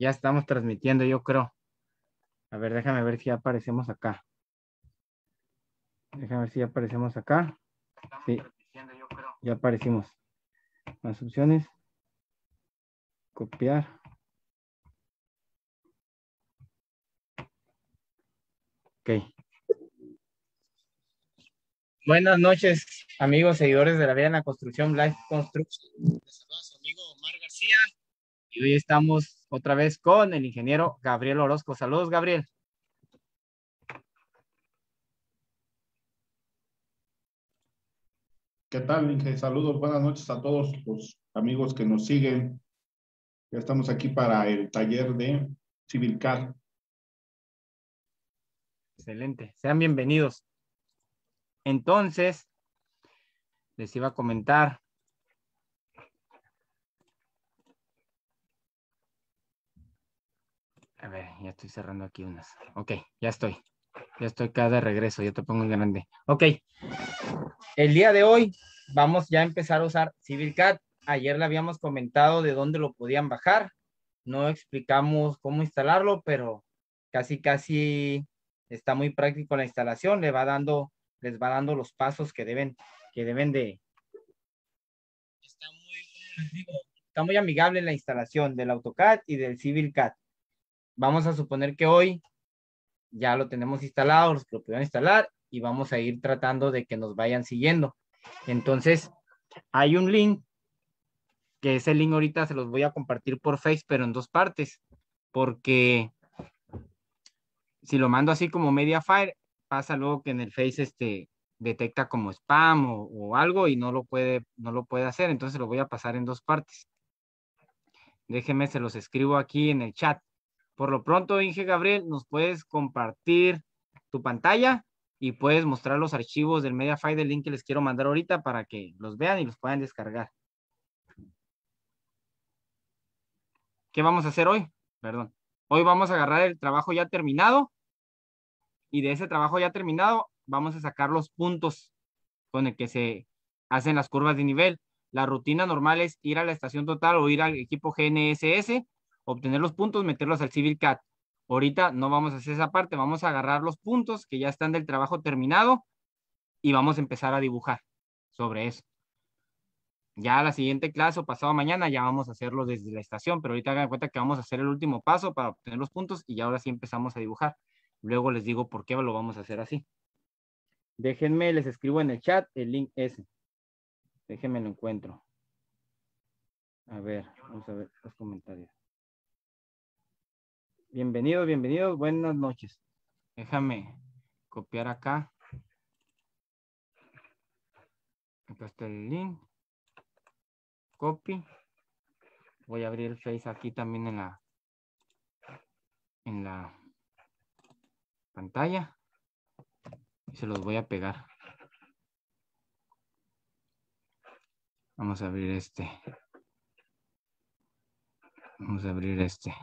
Ya estamos transmitiendo, yo creo. A ver, déjame ver si ya aparecemos acá. Déjame ver si ya aparecemos acá. Sí, ya aparecimos. Más opciones. Copiar. Ok. Buenas noches, amigos, seguidores de la vida en la construcción, Life Construction. Les saluda a su amigo Omar García. Y hoy estamos otra vez con el ingeniero Gabriel Orozco. Saludos, Gabriel. ¿Qué tal, Inge? Saludos, buenas noches a todos los amigos que nos siguen. Ya estamos aquí para el taller de Civil CAD. Excelente, sean bienvenidos. Entonces, les iba a comentar. A ver, ya estoy cerrando aquí unas. Ok, ya estoy. Ya estoy acá de regreso, ya te pongo en grande. Ok, el día de hoy vamos ya a empezar a usar CivilCAD. Ayer le habíamos comentado de dónde lo podían bajar. No explicamos cómo instalarlo, pero casi está muy práctico la instalación. Les va dando los pasos que deben de. Está muy amigable la instalación del AutoCAD y del CivilCAD. Vamos a suponer que hoy ya lo tenemos instalado, los que lo pudieron instalar, y vamos a ir tratando de que nos vayan siguiendo. Entonces, hay un link, que ese link ahorita se los voy a compartir por Face, pero en dos partes, porque si lo mando así como Mediafire, pasa luego que en el Face detecta como spam o algo y no lo puede hacer, entonces lo voy a pasar en dos partes. Déjenme, se los escribo aquí en el chat. Por lo pronto, Inge Gabriel, nos puedes compartir tu pantalla y puedes mostrar los archivos del Mediafire del link que les quiero mandar ahorita para que los vean y los puedan descargar. ¿Qué vamos a hacer hoy? Perdón. Hoy vamos a agarrar el trabajo ya terminado y de ese trabajo ya terminado vamos a sacar los puntos con el que se hacen las curvas de nivel. La rutina normal es ir a la estación total o ir al equipo GNSS, obtener los puntos, meterlos al CivilCAD. Ahorita no vamos a hacer esa parte, vamos a agarrar los puntos que ya están del trabajo terminado y vamos a empezar a dibujar sobre eso. Ya la siguiente clase o pasado mañana ya vamos a hacerlo desde la estación, pero ahorita hagan cuenta que vamos a hacer el último paso para obtener los puntos y ya ahora sí empezamos a dibujar. Luego les digo por qué lo vamos a hacer así. Déjenme, les escribo en el chat el link ese. Déjenme lo encuentro. A ver, vamos a ver los comentarios. Bienvenidos, bienvenidos, buenas noches. Déjame copiar acá. Acá está el link. Copy. Voy a abrir el Face aquí también en la pantalla. Y se los voy a pegar. Vamos a abrir este. Vamos a abrir este.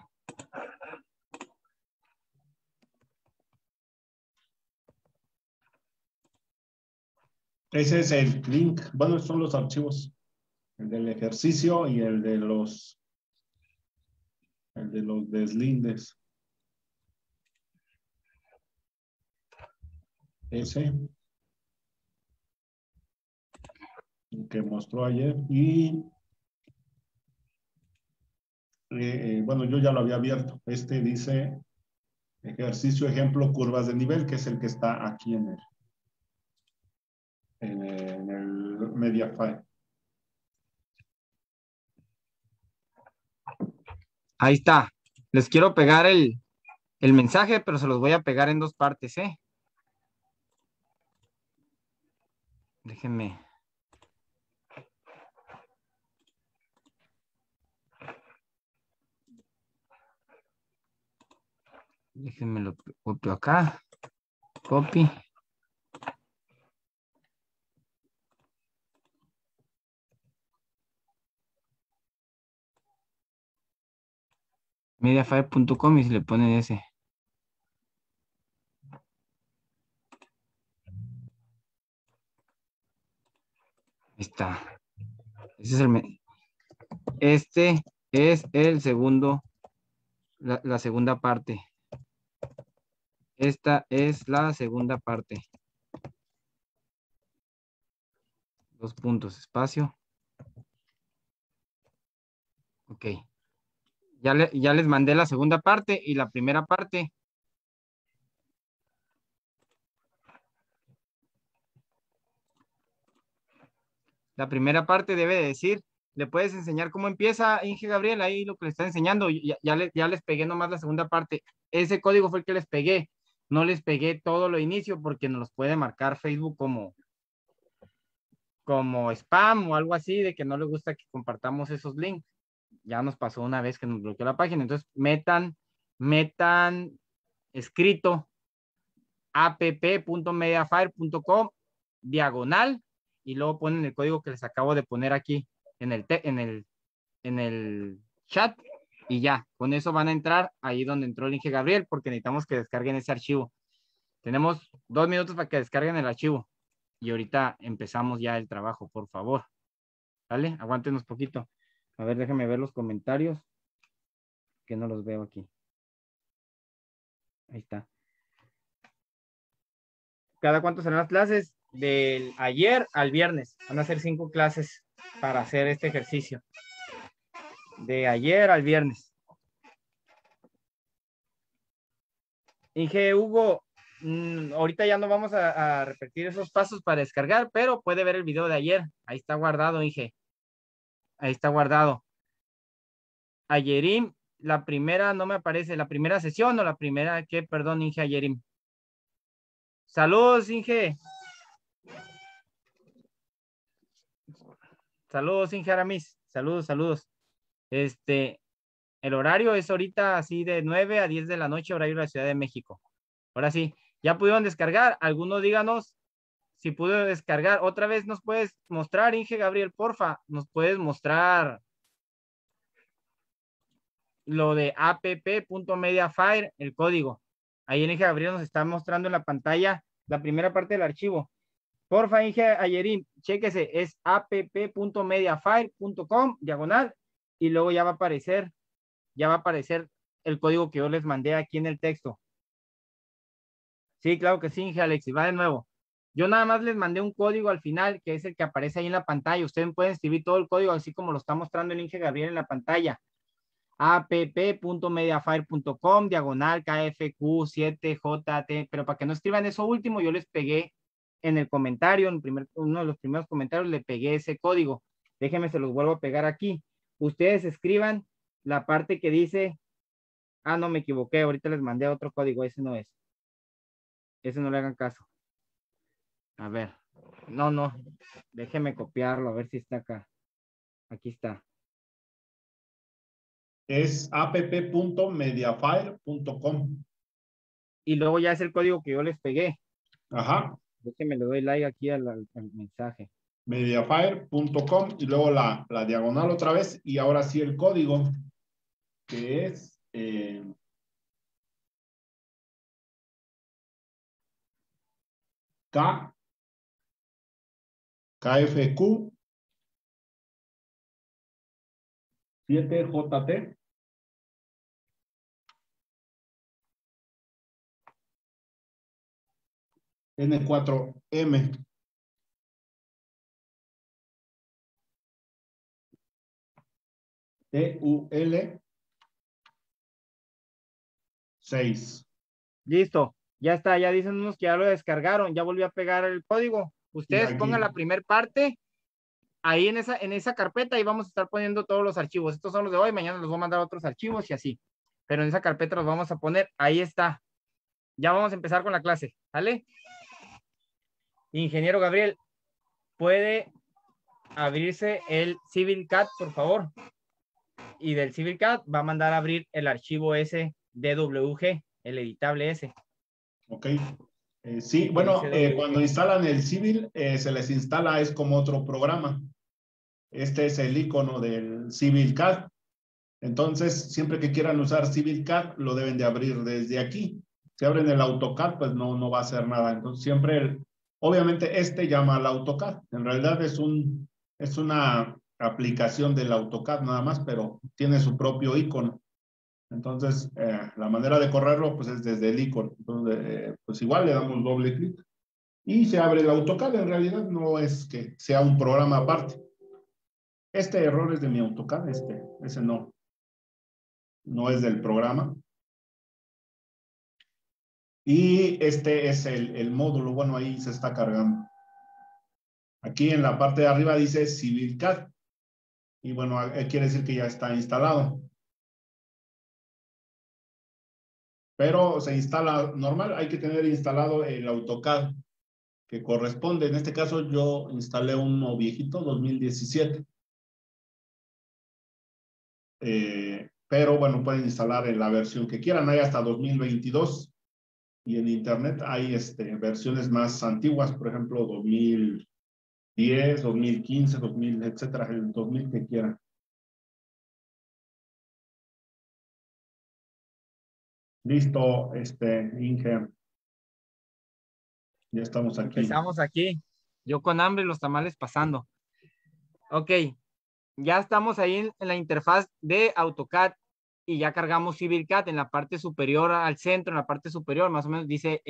Ese es el link. Bueno, son los archivos. El del ejercicio y el de los deslindes. Ese que mostró ayer. Y bueno, yo ya lo había abierto. Este dice ejercicio, ejemplo, curvas de nivel, que es el que está aquí en el Mediafire. Ahí está. Les quiero pegar el mensaje, pero se los voy a pegar en dos partes, ¿eh? Déjenme. Déjenme lo copio acá. Copy. Mediafire.com y se le ponen ese. Ahí está. Este es el segundo La segunda parte. Esta es la segunda parte. 2 puntos, espacio. Ok. Ya les mandé la segunda parte y la primera parte. La primera parte debe de decir, le puedes enseñar cómo empieza Inge Gabriel, ahí lo que le está enseñando. Ya les pegué nomás la segunda parte. Ese código fue el que les pegué. No les pegué todo lo inicio porque nos los puede marcar Facebook como spam o algo así, de que no le gusta que compartamos esos links. Ya nos pasó una vez que nos bloqueó la página. Entonces, metan escrito app.mediafire.com diagonal y luego ponen el código que les acabo de poner aquí en el chat y ya, con eso van a entrar ahí donde entró el Inge Gabriel porque necesitamos que descarguen ese archivo. Tenemos 2 minutos para que descarguen el archivo y ahorita empezamos ya el trabajo, por favor. ¿Vale? Aguántenos poquito. A ver, déjenme ver los comentarios que no los veo aquí. Ahí está. ¿Cada cuánto serán las clases? Del ayer al viernes. Van a ser 5 clases para hacer este ejercicio. De ayer al viernes. Inge Hugo, ahorita ya no vamos a repetir esos pasos para descargar, pero puede ver el video de ayer. Ahí está guardado, Inge. Ahí está guardado. Ayerim, la primera no me aparece. ¿La primera sesión o la primera qué? Perdón, Inge Ayerim. Saludos, Inge. Saludos, Inge Aramis. Saludos, saludos. El horario es ahorita así de 9 a 10 de la noche, horario de la Ciudad de México. Ahora sí, ¿ya pudieron descargar? Algunos díganos si pudo descargar. Otra vez nos puedes mostrar, Inge Gabriel, porfa. Nos puedes mostrar lo de app.mediafire, el código. Ahí el Inge Gabriel nos está mostrando en la pantalla la primera parte del archivo. Porfa, Inge Ayerim, chéquese, es app.mediafire.com, diagonal, y luego ya va a aparecer el código que yo les mandé aquí en el texto. Sí, claro que sí, Inge Alexis, va de nuevo. Yo nada más les mandé un código al final, que es el que aparece ahí en la pantalla. Ustedes pueden escribir todo el código, así como lo está mostrando el Inge Gabriel en la pantalla. app.mediafire.com, diagonal KFQ7JT, pero para que no escriban eso último, yo les pegué en el comentario, uno de los primeros comentarios, le pegué ese código. Déjenme, se los vuelvo a pegar aquí. Ustedes escriban la parte que dice, no me equivoqué, ahorita les mandé otro código, ese no es. Ese no le hagan caso. A ver, no, déjeme copiarlo, a ver si está acá. Aquí está. Es app.mediafire.com. Y luego ya es el código que yo les pegué. Ajá. Déjeme, le doy like aquí al mensaje. Mediafire.com y luego la diagonal otra vez y ahora sí el código que es KFQ 7JT N4M. TUL 6. Listo, ya está, ya dicen unos que ya lo descargaron, ya volví a pegar el código. Ustedes pongan la primera parte ahí en esa carpeta y vamos a estar poniendo todos los archivos. Estos son los de hoy, mañana les voy a mandar otros archivos y así. Pero en esa carpeta los vamos a poner, ahí está. Ya vamos a empezar con la clase, ¿vale? Ingeniero Gabriel, ¿puede abrirse el CivilCAD, por favor? Y del CivilCAD va a mandar a abrir el archivo ese DWG, el editable ese. Ok. Sí, bueno, cuando instalan el Civil, se les instala, es como otro programa. Este es el icono del CivilCAD. Entonces, siempre que quieran usar CivilCAD, lo deben de abrir desde aquí. Si abren el AutoCAD, pues no va a hacer nada. Entonces, siempre, obviamente, llama al AutoCAD. En realidad es una aplicación del AutoCAD nada más, pero tiene su propio icono. Entonces, la manera de correrlo pues es desde el icono. Entonces, pues igual le damos doble clic y se abre el AutoCAD. En realidad no es que sea un programa aparte. Este error es de mi AutoCAD, ese no es del programa. Y este es el módulo, bueno, ahí se está cargando. Aquí en la parte de arriba dice CivilCAD. Y bueno, quiere decir que ya está instalado. Pero se instala normal, hay que tener instalado el AutoCAD que corresponde. En este caso yo instalé uno viejito, 2017. Pero bueno, pueden instalar en la versión que quieran. Hay hasta 2022. Y en internet hay versiones más antiguas, por ejemplo, 2010, 2015, 2000, etcétera, el 2000 que quieran. Listo, Inge. Ya estamos aquí. Empezamos aquí. Yo con hambre y los tamales pasando. Ok, ya estamos ahí en la interfaz de AutoCAD y ya cargamos CivilCAD en la parte superior al centro, en la parte superior, más o menos dice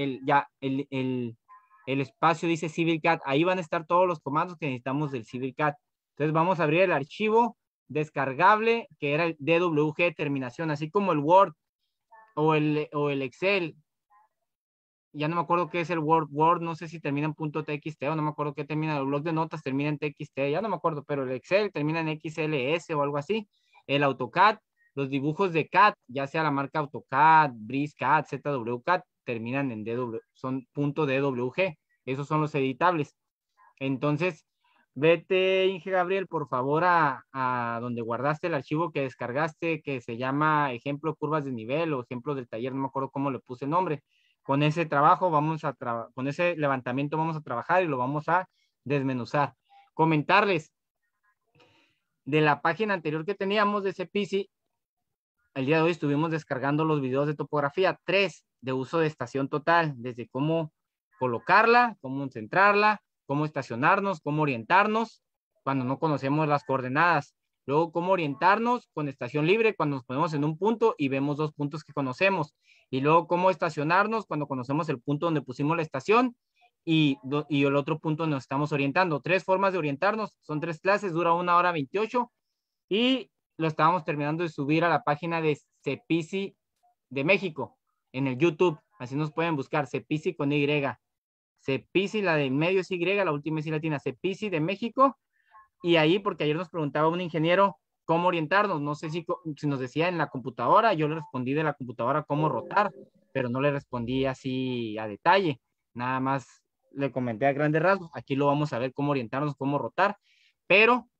el espacio dice CivilCAD. Ahí van a estar todos los comandos que necesitamos del CivilCAD. Entonces vamos a abrir el archivo descargable que era el DWG terminación, así como el Word o el Excel. Ya no me acuerdo qué es el Word, no sé si termina en .txt o no me acuerdo qué termina, el blog de notas termina en txt, ya no me acuerdo, pero el Excel termina en XLS o algo así, el AutoCAD, los dibujos de CAD, ya sea la marca AutoCAD, BricsCAD, ZWCAD, terminan en DW, son .dwg, esos son los editables. Entonces, vete, Inge Gabriel, por favor, a donde guardaste el archivo que descargaste, que se llama ejemplo curvas de nivel o ejemplo del taller, no me acuerdo cómo le puse el nombre. Con ese trabajo con ese levantamiento vamos a trabajar y lo vamos a desmenuzar. Comentarles de la página anterior que teníamos de CPC, el día de hoy estuvimos descargando los videos de topografía 3 de uso de estación total, desde cómo colocarla, cómo centrarla, cómo estacionarnos, cómo orientarnos cuando no conocemos las coordenadas. Luego, cómo orientarnos con estación libre cuando nos ponemos en un punto y vemos dos puntos que conocemos. Y luego, cómo estacionarnos cuando conocemos el punto donde pusimos la estación y el otro punto donde nos estamos orientando. 3 formas de orientarnos, son 3 clases, dura 1 hora 28 y lo estábamos terminando de subir a la página de CEPICI de México en el YouTube. Así nos pueden buscar, CEPICI con Y. CEPICI, la de medio es Y, la última es Y latina, CEPICI de México. Y ahí, porque ayer nos preguntaba un ingeniero cómo orientarnos, no sé si nos decía en la computadora, yo le respondí de la computadora cómo rotar, pero no le respondí así a detalle, nada más le comenté a grandes rasgos, aquí lo vamos a ver cómo orientarnos, cómo rotar, pero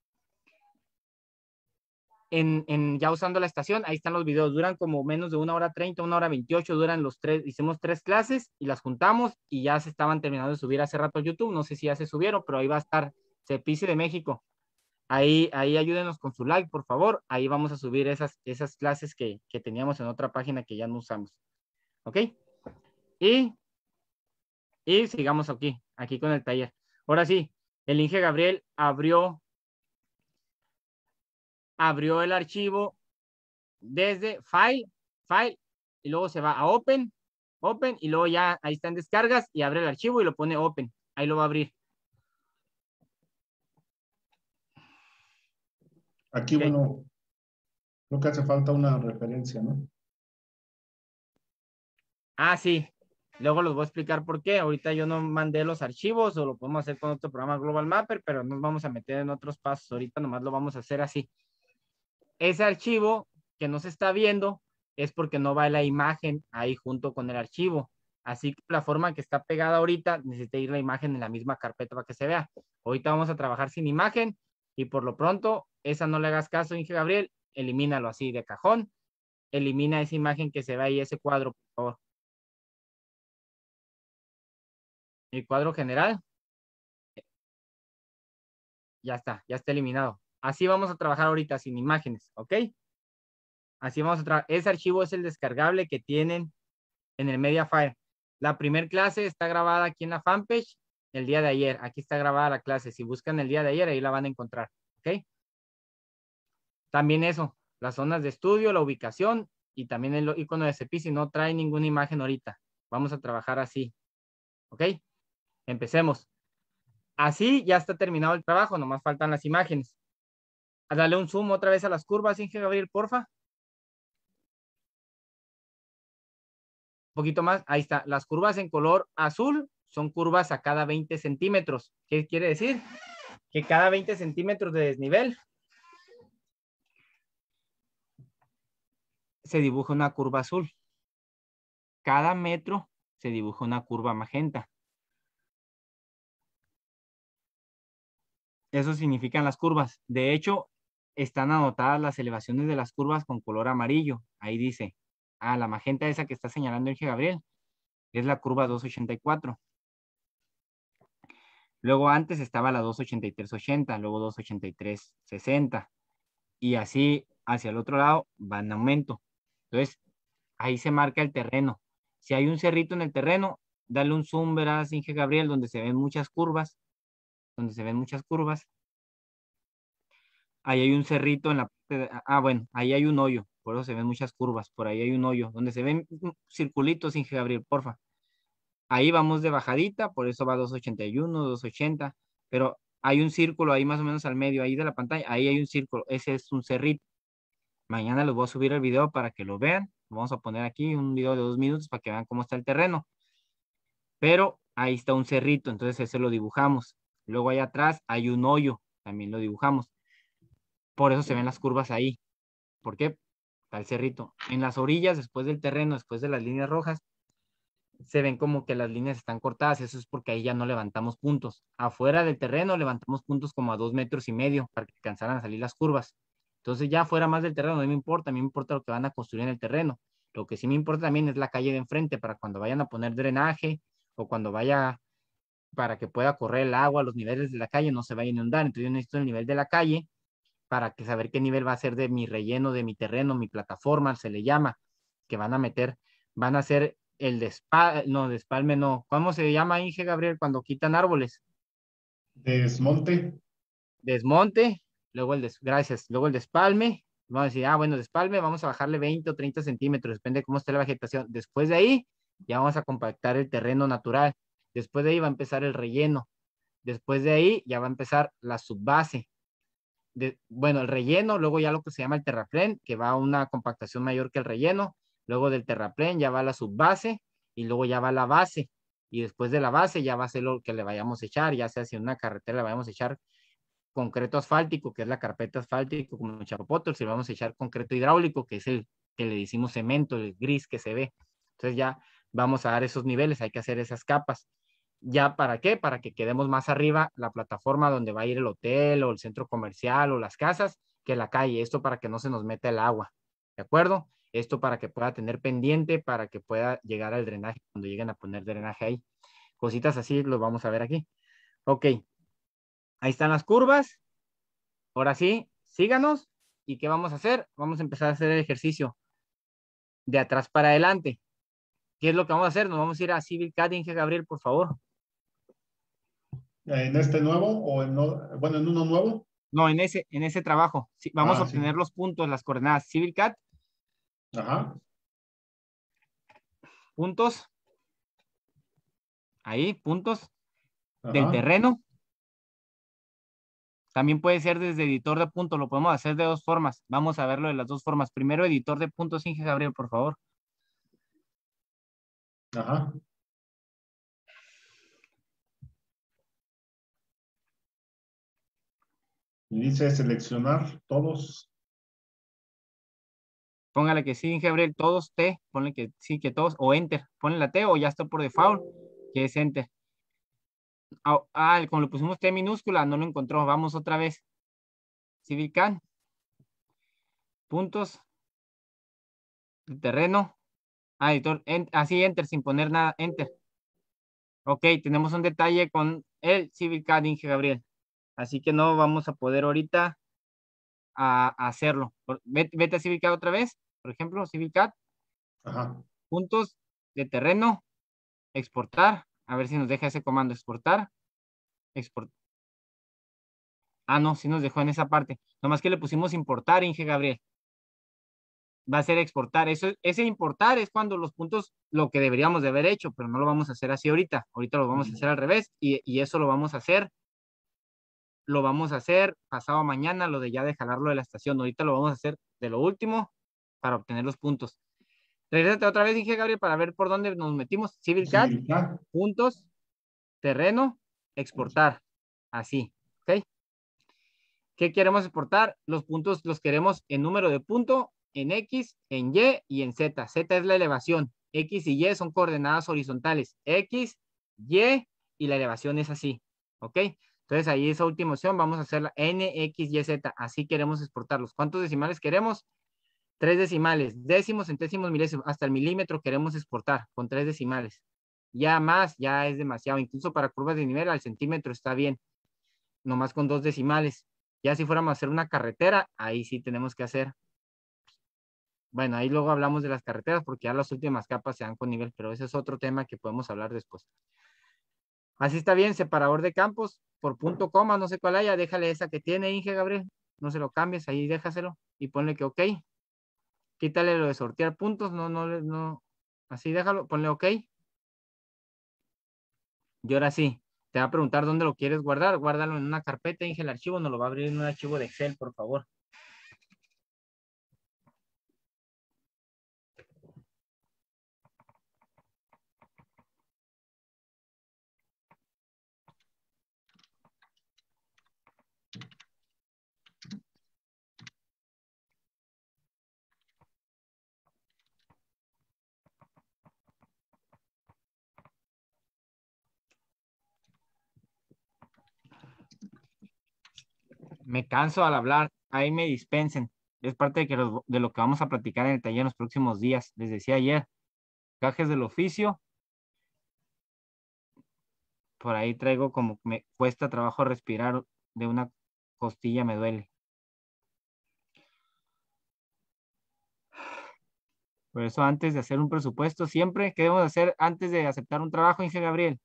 ya usando la estación, ahí están los videos, duran como menos de 1 hora 30, 1 hora 28, duran los 3, hicimos 3 clases y las juntamos y ya se estaban terminando de subir hace rato a YouTube, no sé si ya se subieron, pero ahí va a estar CEPICI de México. Ahí ayúdenos con su like, por favor. Ahí vamos a subir esas clases que teníamos en otra página que ya no usamos. ¿Ok? Y sigamos aquí con el taller. Ahora sí, el Inge Gabriel abrió el archivo desde File, y luego se va a Open, y luego ya ahí están descargas y abre el archivo y lo pone Open. Ahí lo va a abrir. Aquí, okay. Bueno, creo que hace falta una referencia, ¿no? Ah, sí. Luego los voy a explicar por qué. Ahorita yo no mandé los archivos o lo podemos hacer con otro programa Global Mapper, pero nos vamos a meter en otros pasos. Ahorita nomás lo vamos a hacer así. Ese archivo que no se está viendo es porque no va la imagen ahí junto con el archivo. Así que la forma que está pegada ahorita necesita ir la imagen en la misma carpeta para que se vea. Ahorita vamos a trabajar sin imagen y por lo pronto esa no le hagas caso, Inge Gabriel. Elimínalo así de cajón. Elimina esa imagen que se ve ahí, ese cuadro, por favor. El cuadro general. Ya está eliminado. Así vamos a trabajar ahorita sin imágenes, ¿ok? Así vamos a trabajar. Ese archivo es el descargable que tienen en el Mediafire. La primer clase está grabada aquí en la fanpage el día de ayer. Aquí está grabada la clase. Si buscan el día de ayer, ahí la van a encontrar, ¿ok? También eso, las zonas de estudio, la ubicación y también el icono de CPC no trae ninguna imagen ahorita. Vamos a trabajar así. ¿Ok? Empecemos. Así ya está terminado el trabajo, nomás faltan las imágenes. Dale un zoom otra vez a las curvas, Inge Gabriel, porfa. Un poquito más, ahí está. Las curvas en color azul son curvas a cada 20 centímetros. ¿Qué quiere decir? Que cada 20 centímetros de desnivel se dibuja una curva azul. Cada metro se dibuja una curva magenta. Eso significan las curvas. De hecho, están anotadas las elevaciones de las curvas con color amarillo. Ahí dice, la magenta esa que está señalando Inge Gabriel es la curva 284. Luego antes estaba la 283.80, luego 283.60 y así hacia el otro lado va en aumento. Entonces, ahí se marca el terreno. Si hay un cerrito en el terreno, dale un zoom, verás, Inge Gabriel, donde se ven muchas curvas, Ahí hay un cerrito en la parte bueno, ahí hay un hoyo, por eso se ven muchas curvas, por ahí hay un hoyo, donde se ven circulitos, Inge Gabriel, porfa. Ahí vamos de bajadita, por eso va 281, 280, pero hay un círculo ahí más o menos al medio, ahí de la pantalla, ahí hay un círculo, ese es un cerrito. Mañana les voy a subir el video para que lo vean. Vamos a poner aquí un video de 2 minutos para que vean cómo está el terreno. Pero ahí está un cerrito, entonces ese lo dibujamos. Luego ahí atrás hay un hoyo, también lo dibujamos. Por eso se ven las curvas ahí. ¿Por qué? Está el cerrito. En las orillas, después del terreno, después de las líneas rojas, se ven como que las líneas están cortadas. Eso es porque ahí ya no levantamos puntos. Afuera del terreno levantamos puntos como a 2,5 metros para que alcanzaran a salir las curvas. Entonces ya fuera más del terreno no me importa, a mí me importa lo que van a construir en el terreno. Lo que sí me importa también es la calle de enfrente para cuando vayan a poner drenaje o cuando vaya para que pueda correr el agua, los niveles de la calle no se vayan a inundar. Entonces yo necesito el nivel de la calle para que saber qué nivel va a ser de mi relleno, de mi terreno, mi plataforma, se le llama, que van a meter, van a hacer el despalme no. ¿Cómo se llama, Inge Gabriel, cuando quitan árboles? Desmonte. Desmonte, luego gracias, luego el despalme. Vamos a decir, bueno, despalme, vamos a bajarle 20 o 30 centímetros, depende de cómo esté la vegetación. Después de ahí, ya vamos a compactar el terreno natural. Después de ahí va a empezar el relleno. Después de ahí ya va a empezar la subbase. Bueno, el relleno, luego ya lo que se llama el terraplén, que va a una compactación mayor que el relleno. Luego del terraplén ya va la subbase y luego ya va la base. Y después de la base ya va a ser lo que le vayamos a echar, ya sea si en una carretera le vayamos a echar concreto asfáltico, que es la carpeta asfáltico, como en Chapopote, si vamos a echar concreto hidráulico, que es el que le decimos cemento, el gris que se ve. Entonces ya vamos a dar esos niveles, hay que hacer esas capas. ¿Ya para qué? Para que quedemos más arriba la plataforma donde va a ir el hotel o el centro comercial o las casas que la calle. Esto para que no se nos meta el agua. ¿De acuerdo? Esto para que pueda tener pendiente, para que pueda llegar al drenaje cuando lleguen a poner drenaje ahí. Cositas así lo vamos a ver aquí. Ok. Ahí están las curvas. Ahora sí, síganos. ¿Y qué vamos a hacer? Vamos a empezar a hacer el ejercicio de atrás para adelante. ¿Qué es lo que vamos a hacer? Nos vamos a ir a Civil CAD, Inge Gabriel, por favor. ¿En este nuevo o bueno, en uno nuevo? No, en ese trabajo. Sí, vamos a obtener Sí. los puntos, las coordenadas. Civil CAD, Ajá. puntos. Ahí, puntos del Ajá. terreno. También puede ser desde editor de puntos. Lo podemos hacer de dos formas. Vamos a verlo de las dos formas. Primero, editor de puntos, Inge Gabriel, por favor. Ajá. Y dice seleccionar todos. Póngale que sí, Inge Gabriel, todos T. Ponle que sí, que todos. O Enter. Ponle la T o ya está por default, que es Enter. Como le pusimos T minúscula, no lo encontró. Vamos otra vez. Civil CAD. Puntos. El terreno. Editor. Así, Enter, sin poner nada. Enter. Ok, tenemos un detalle con el Civil CAD, Inge Gabriel. Así que no vamos a poder ahorita hacerlo. Vete a Civil CAD otra vez. Por ejemplo, Civil CAD. Ajá. Puntos de terreno. Exportar. A ver si nos deja ese comando. Exportar. Export. No, sí nos dejó en esa parte. Nomás que le pusimos importar, Inge Gabriel. va a ser exportar. Ese importar es cuando los puntos, lo que deberíamos de haber hecho, pero no lo vamos a hacer así ahorita. Ahorita lo vamos a hacer al revés y eso lo vamos a hacer pasado mañana, lo de ya de jalarlo de la estación. Ahorita lo vamos a hacer de lo último para obtener los puntos. Regrésate otra vez, dije Gabriel, para ver por dónde nos metimos. Civil CAD, puntos, terreno, exportar. Así, ¿ok? ¿Qué queremos exportar? Los puntos los queremos en número de punto, en X, en Y y en Z. Z es la elevación. X y Y son coordenadas horizontales. X, Y y la elevación es así. ¿Ok? Entonces ahí esa última opción vamos a hacer la N, X, Y, Z. Así queremos exportarlos. ¿Cuántos decimales queremos? 3 decimales. Décimos, centésimos, milésimos. Hasta el milímetro queremos exportar con 3 decimales. Ya más, ya es demasiado. Incluso para curvas de nivel al centímetro está bien. Nomás con 2 decimales. Ya si fuéramos a hacer una carretera, ahí sí tenemos que hacer. Bueno, ahí luego hablamos de las carreteras porque ya las últimas capas se dan con nivel, pero ese es otro tema que podemos hablar después. Así está bien, separador de campos por punto coma, no sé cuál haya, déjale esa que tiene Inge Gabriel, no se lo cambies, ahí déjaselo y ponle que ok. Quítale lo de sortear puntos, no, así déjalo, ponle ok. Y ahora sí, te va a preguntar dónde lo quieres guardar, guárdalo en una carpeta, Inge, el archivo nos lo va a abrir en un archivo de Excel, por favor. Me canso al hablar, ahí me dispensen. Es parte de lo que vamos a platicar en el taller en los próximos días. Les decía ayer, gajes del oficio. Por ahí traigo como me cuesta trabajo respirar, de una costilla me duele. Por eso antes de hacer un presupuesto, siempre, ¿qué debemos hacer antes de aceptar un trabajo, Inge Gabriel?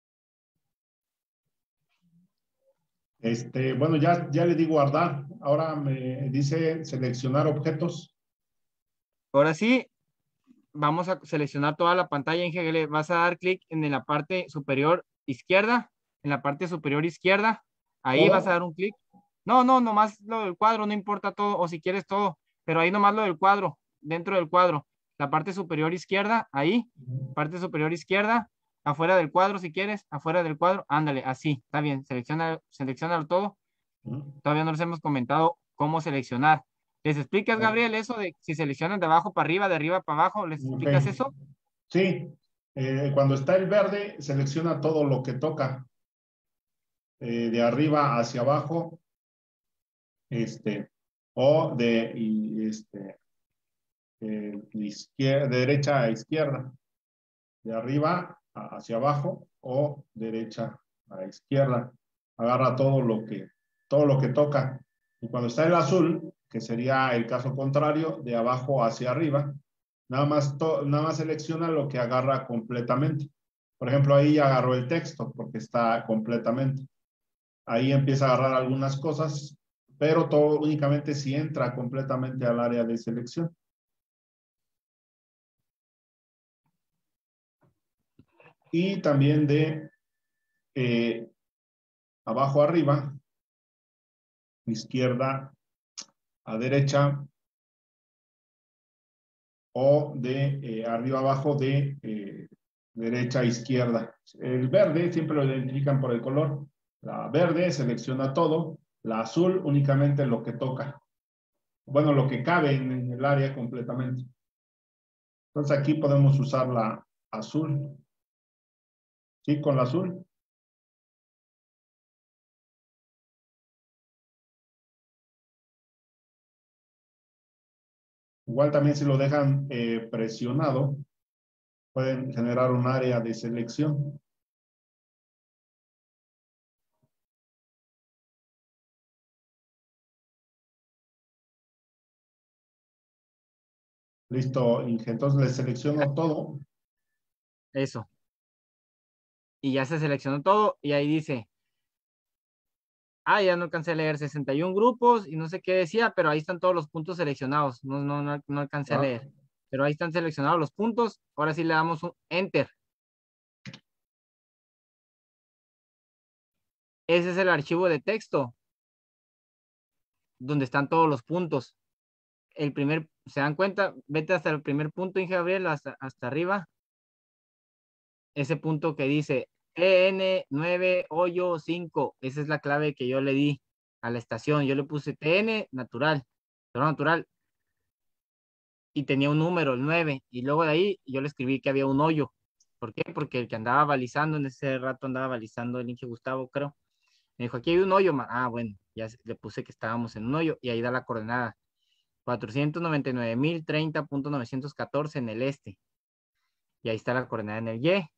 Bueno, ya le di guardar. Ahora me dice seleccionar objetos. Ahora sí, vamos a seleccionar toda la pantalla, Inge Gabriel. Vas a dar clic en la parte superior izquierda, en la parte superior izquierda. Ahí vas a ¿Todo? dar un clic. No, nomás lo del cuadro, no importa todo, o si quieres todo, pero ahí nomás lo del cuadro, dentro del cuadro. La parte superior izquierda, ahí, parte superior izquierda, afuera del cuadro si quieres, afuera del cuadro, ándale, así, está bien, selecciona todo. Todavía no les hemos comentado cómo seleccionar. ¿Les explicas, Gabriel, eso de si seleccionan de abajo para arriba, de arriba para abajo? ¿Les Ok. explicas eso? Sí. Cuando está el verde, selecciona todo lo que toca. De arriba hacia abajo, o de derecha a izquierda, de arriba hacia abajo o derecha a izquierda. Agarra todo lo que toca. Y cuando está el azul, que sería el caso contrario, de abajo hacia arriba, nada más selecciona lo que agarra completamente. Por ejemplo, ahí ya agarró el texto porque está completamente. Ahí empieza a agarrar algunas cosas, pero todo únicamente si entra completamente al área de selección. Y también de abajo a arriba, izquierda a derecha, o de arriba abajo de derecha a izquierda. El verde siempre lo identifican por el color. La verde selecciona todo, la azul únicamente lo que toca. Bueno, lo que cabe en el área completamente. Entonces aquí podemos usar la azul. ¿Sí? Con la azul. Igual también si lo dejan presionado, pueden generar un área de selección. Listo, Inge. Entonces le selecciono todo. Eso. Y ya se seleccionó todo y ahí dice ya no alcancé a leer 61 grupos y no sé qué decía, pero ahí están todos los puntos seleccionados. No alcancé a leer. Pero ahí están seleccionados los puntos. Ahora sí le damos un Enter. Ese es el archivo de texto donde están todos los puntos. ¿Se dan cuenta? Vete hasta el primer punto, Inge Gabriel, hasta arriba. Ese punto que dice TN9 hoyo 5. Esa es la clave que yo le di a la estación. Yo le puse TN natural, terreno natural, y tenía un número, el 9. Y luego de ahí yo le escribí que había un hoyo. ¿Por qué? Porque el que andaba balizando en ese rato andaba balizando el Inge Gustavo, creo. Me dijo, aquí hay un hoyo. Bueno, ya le puse que estábamos en un hoyo y ahí da la coordenada. 499.030.914 en el este. Y ahí está la coordenada en el Y.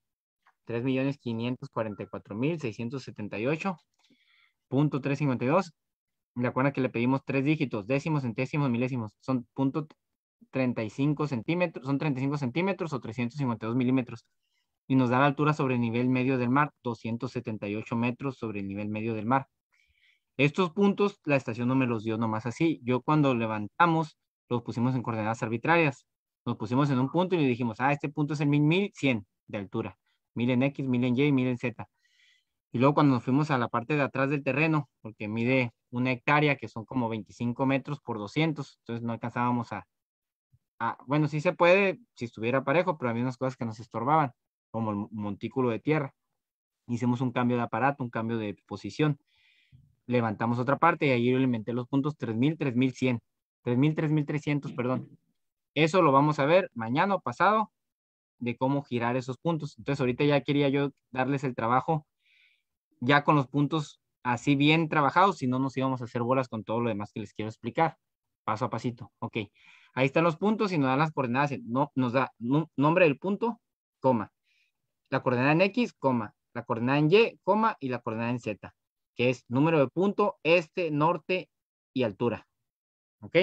3.544.678.352. Me acuerdo que le pedimos 3 dígitos, décimos, centésimos, milésimos. Son punto 35 centímetros, son 35 centímetros o 352 milímetros. Y nos da la altura sobre el nivel medio del mar, 278 metros sobre el nivel medio del mar. Estos puntos, la estación no me los dio nomás así. Yo cuando levantamos, los pusimos en coordenadas arbitrarias. Nos pusimos en un punto y le dijimos, este punto es el 1100 de altura. 1000 en X, 1000 en Y y 1000 en Z. Y luego cuando nos fuimos a la parte de atrás del terreno, porque mide 1 hectárea, que son como 25 metros por 200, entonces no alcanzábamos bueno, sí se puede si estuviera parejo, pero había unas cosas que nos estorbaban, como el montículo de tierra. Hicimos un cambio de aparato, un cambio de posición. Levantamos otra parte y ahí yo le inventé los puntos 3000, 3100, 3000, 3300, perdón. Eso lo vamos a ver mañana o pasado de cómo girar esos puntos. Entonces ahorita ya quería yo darles el trabajo ya con los puntos así bien trabajados, si no nos íbamos a hacer bolas con todo lo demás que les quiero explicar, paso a pasito. Ok, ahí están los puntos y nos dan las coordenadas, no, nos da nombre del punto, coma, la coordenada en X, coma, la coordenada en Y, coma, y la coordenada en Z, que es número de punto, este, norte y altura. ¿Ok?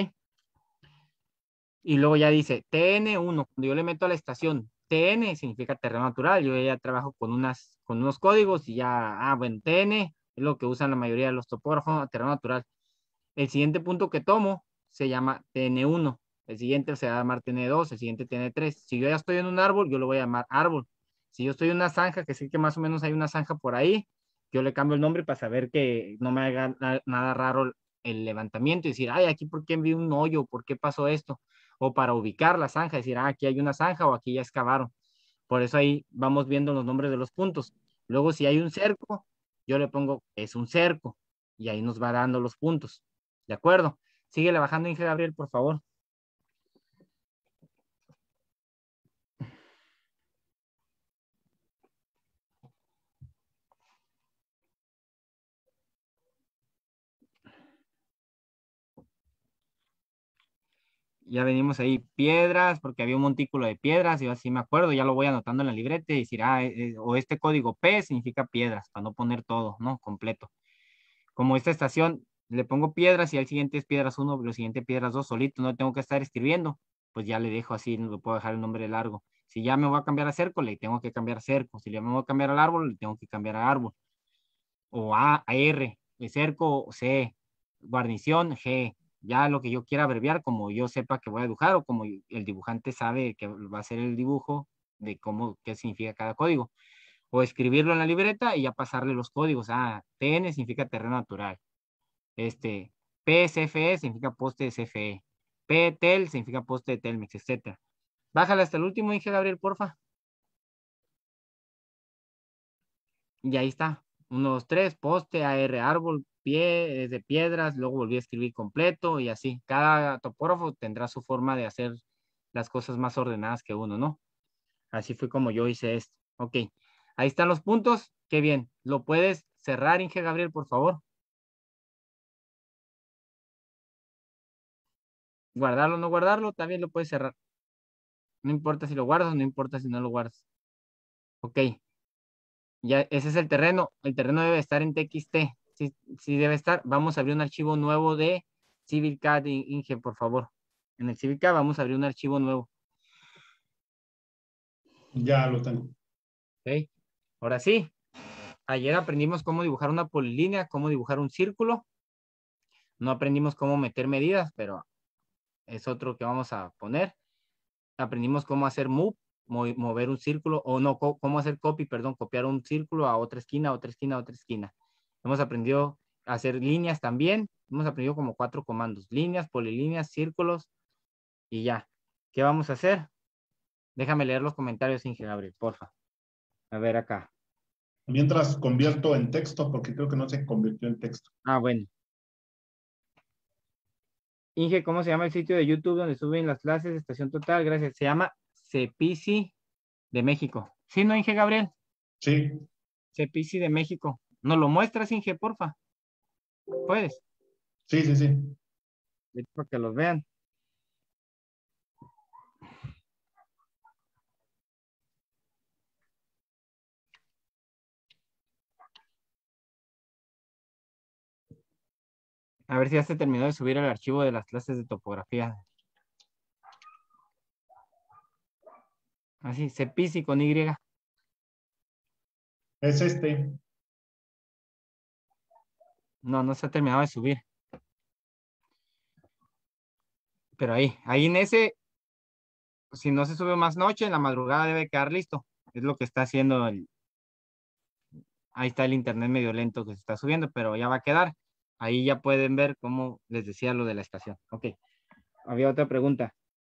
Y luego ya dice TN1, cuando yo le meto a la estación, TN significa terreno natural, yo ya trabajo con unos códigos y ya, bueno, TN es lo que usan la mayoría de los topógrafos, terreno natural. El siguiente punto que tomo se llama TN1, el siguiente se va a llamar TN2, el siguiente TN3. Si yo ya estoy en un árbol, yo lo voy a llamar árbol. Si yo estoy en una zanja, que sé que más o menos hay una zanja por ahí, yo le cambio el nombre para saber que no me haga nada raro el levantamiento y decir, aquí por qué vi un hoyo, por qué pasó esto, o para ubicar la zanja, decir, aquí hay una zanja o aquí ya excavaron. Por eso ahí vamos viendo los nombres de los puntos. Luego, si hay un cerco, yo le pongo, es un cerco, y ahí nos va dando los puntos. ¿De acuerdo? Síguele bajando, Inge Gabriel, por favor. Ya venimos ahí, piedras, porque había un montículo de piedras, yo así me acuerdo, ya lo voy anotando en la libreta y decir, o este código P significa piedras, para no poner todo, ¿no? Completo. Como esta estación, le pongo piedras y al siguiente es piedras 1, lo siguiente piedras 2 solito, no tengo que estar escribiendo, pues ya le dejo así, no le puedo dejar el nombre largo. Si ya me voy a cambiar a cerco, le tengo que cambiar cerco. Si ya me voy a cambiar al árbol, le tengo que cambiar a árbol. O a R, de cerco C, guarnición G. Ya lo que yo quiera abreviar, como yo sepa que voy a dibujar o como el dibujante sabe que va a ser el dibujo de qué significa cada código. O escribirlo en la libreta y ya pasarle los códigos. TN significa terreno natural. PSFE significa poste de CFE. PTEL significa poste de Telmex, etc. Bájale hasta el último, dije Gabriel, porfa. Y ahí está. 1, 2, 3, poste, AR, árbol, pie, de piedras, luego volví a escribir completo y así. Cada topógrafo tendrá su forma de hacer las cosas más ordenadas que uno, ¿no? Así fue como yo hice esto. Ok. Ahí están los puntos. Qué bien. ¿Lo puedes cerrar, Inge Gabriel, por favor? Guardarlo o no guardarlo, también lo puedes cerrar. No importa si lo guardas, no importa si no lo guardas. Ok, ya ese es el terreno. El terreno debe estar en TXT. Sí, sí debe estar. Vamos a abrir un archivo nuevo de CivilCAD, Inge, por favor. En el CivilCAD vamos a abrir un archivo nuevo. Ya lo tengo. Ok, ahora sí. Ayer aprendimos cómo dibujar una polilínea, cómo dibujar un círculo. No aprendimos cómo meter medidas, pero es otro que vamos a poner. Aprendimos cómo hacer move, mover un círculo, o no, cómo hacer copy, perdón, copiar un círculo a otra esquina, a otra esquina, a otra esquina. Hemos aprendido a hacer líneas también. Hemos aprendido como 4 comandos: líneas, polilíneas, círculos y ya. ¿Qué vamos a hacer? Déjame leer los comentarios, Inge Gabriel, porfa. A ver acá. Mientras convierto en texto, porque creo que no se convirtió en texto. Ah, bueno. Inge, ¿cómo se llama el sitio de YouTube donde suben las clases? Estación Total, gracias. Se llama Cepisi de México. ¿Sí, no, Inge Gabriel? Sí. Cepisi de México. ¿Nos lo muestras, Inge, porfa? ¿Puedes? Sí, sí, sí. Para que los vean. A ver si ya se terminó de subir el archivo de las clases de topografía. Así, Cepisi con Y. Es este. No, no se ha terminado de subir. Pero ahí en ese, si no se sube más noche, en la madrugada debe quedar listo. Es lo que está haciendo ahí está el internet medio lento que se está subiendo, pero ya va a quedar. Ahí ya pueden ver cómo les decía lo de la estación. Ok. Había otra pregunta.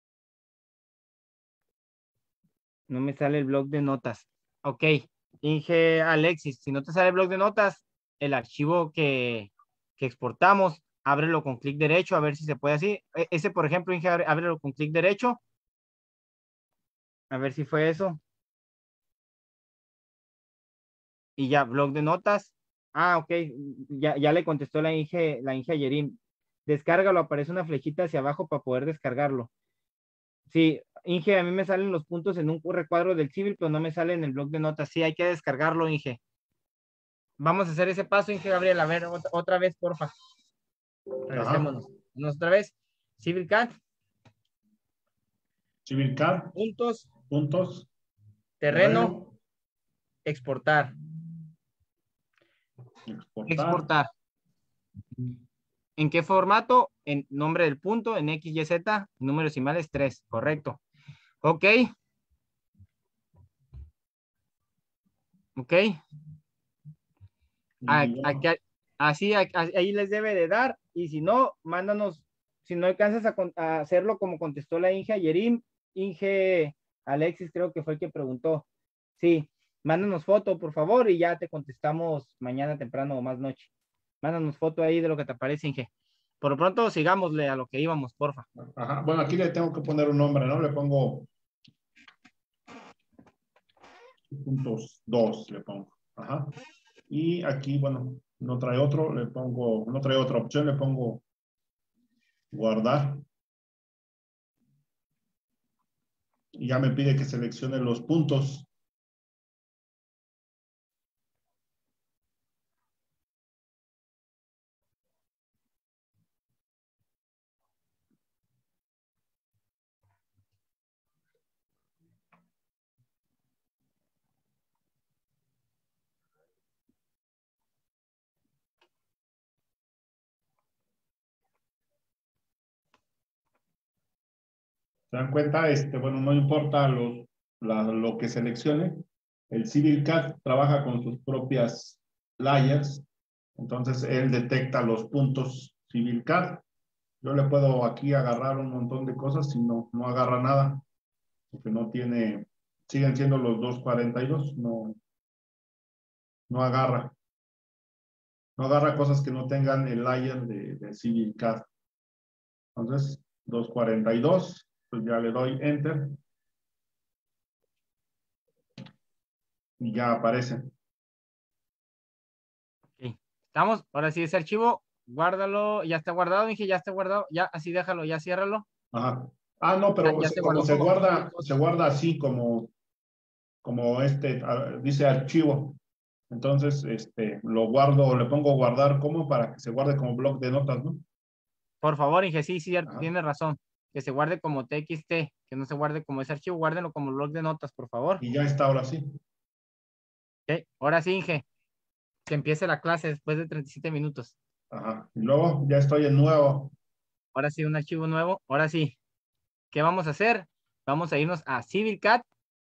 No me sale el blog de notas. Ok. Inge Alexis, si no te sale el blog de notas, el archivo que exportamos, ábrelo con clic derecho, a ver si se puede así. Ese, por ejemplo, Inge, ábrelo con clic derecho. A ver si fue eso. Y ya, blog de notas. Ah, ok. Ya le contestó la Inge Ayerim. Descárgalo, aparece una flechita hacia abajo para poder descargarlo. Sí, Inge, a mí me salen los puntos en un recuadro del civil, pero no me sale en el blog de notas. Sí, hay que descargarlo, Inge. Vamos a hacer ese paso, Inge Gabriel. A ver, otra vez, porfa. Regresémonos. Otra vez. Civil Cat. Civil Cat. Puntos. Puntos. Terreno. Exportar. Exportar. ¿En qué formato? En nombre del punto, en X, Y, Z, números decimales 3, correcto. Ok. Ok. Así, ahí les debe de dar, y si no, mándanos, si no alcanzas a hacerlo como contestó la Inge Ayerim, Inge Alexis creo que fue el que preguntó. Sí, mándanos foto, por favor, y ya te contestamos mañana temprano o más noche. Mándanos foto ahí de lo que te aparece, Inge. Por lo pronto, sigámosle a lo que íbamos, porfa. Ajá. Bueno, aquí le tengo que poner un nombre, ¿no? Le pongo puntos 2, le pongo. Ajá. Y aquí, bueno, no trae otro, le pongo, no trae otra opción, le pongo guardar. Y ya me pide que seleccione los puntos. ¿Se dan cuenta? Bueno, no importa lo que seleccione. El Civil CAD trabaja con sus propias layers. Entonces, él detecta los puntos Civil CAD. Yo le puedo aquí agarrar un montón de cosas y no agarra nada. Porque no tiene, siguen siendo los 242. No agarra. No agarra cosas que no tengan el layer de Civil CAD. Entonces, 242. Pues ya le doy Enter. Y ya aparece. Okay. ¿Estamos? Ahora sí, ese archivo, guárdalo, ya está guardado, dije, ya está guardado, ya así déjalo, ya ciérralo. Ajá. Ah, no, pero Ya se como guardó como se guarda así como dice archivo. Entonces, lo guardo, le pongo guardar como para que se guarde como bloc de notas, ¿no? Por favor, Inge, sí, Ajá. tiene razón. Que se guarde como TXT, que no se guarde como ese archivo, guárdenlo como blog de notas, por favor. Y ya está, ahora sí. Okay. Ahora sí, Inge. que empiece la clase después de 37 minutos. Ajá. Y luego ya estoy en nuevo. Ahora sí, un archivo nuevo. Ahora sí, ¿qué vamos a hacer? Vamos a irnos a CivilCAD,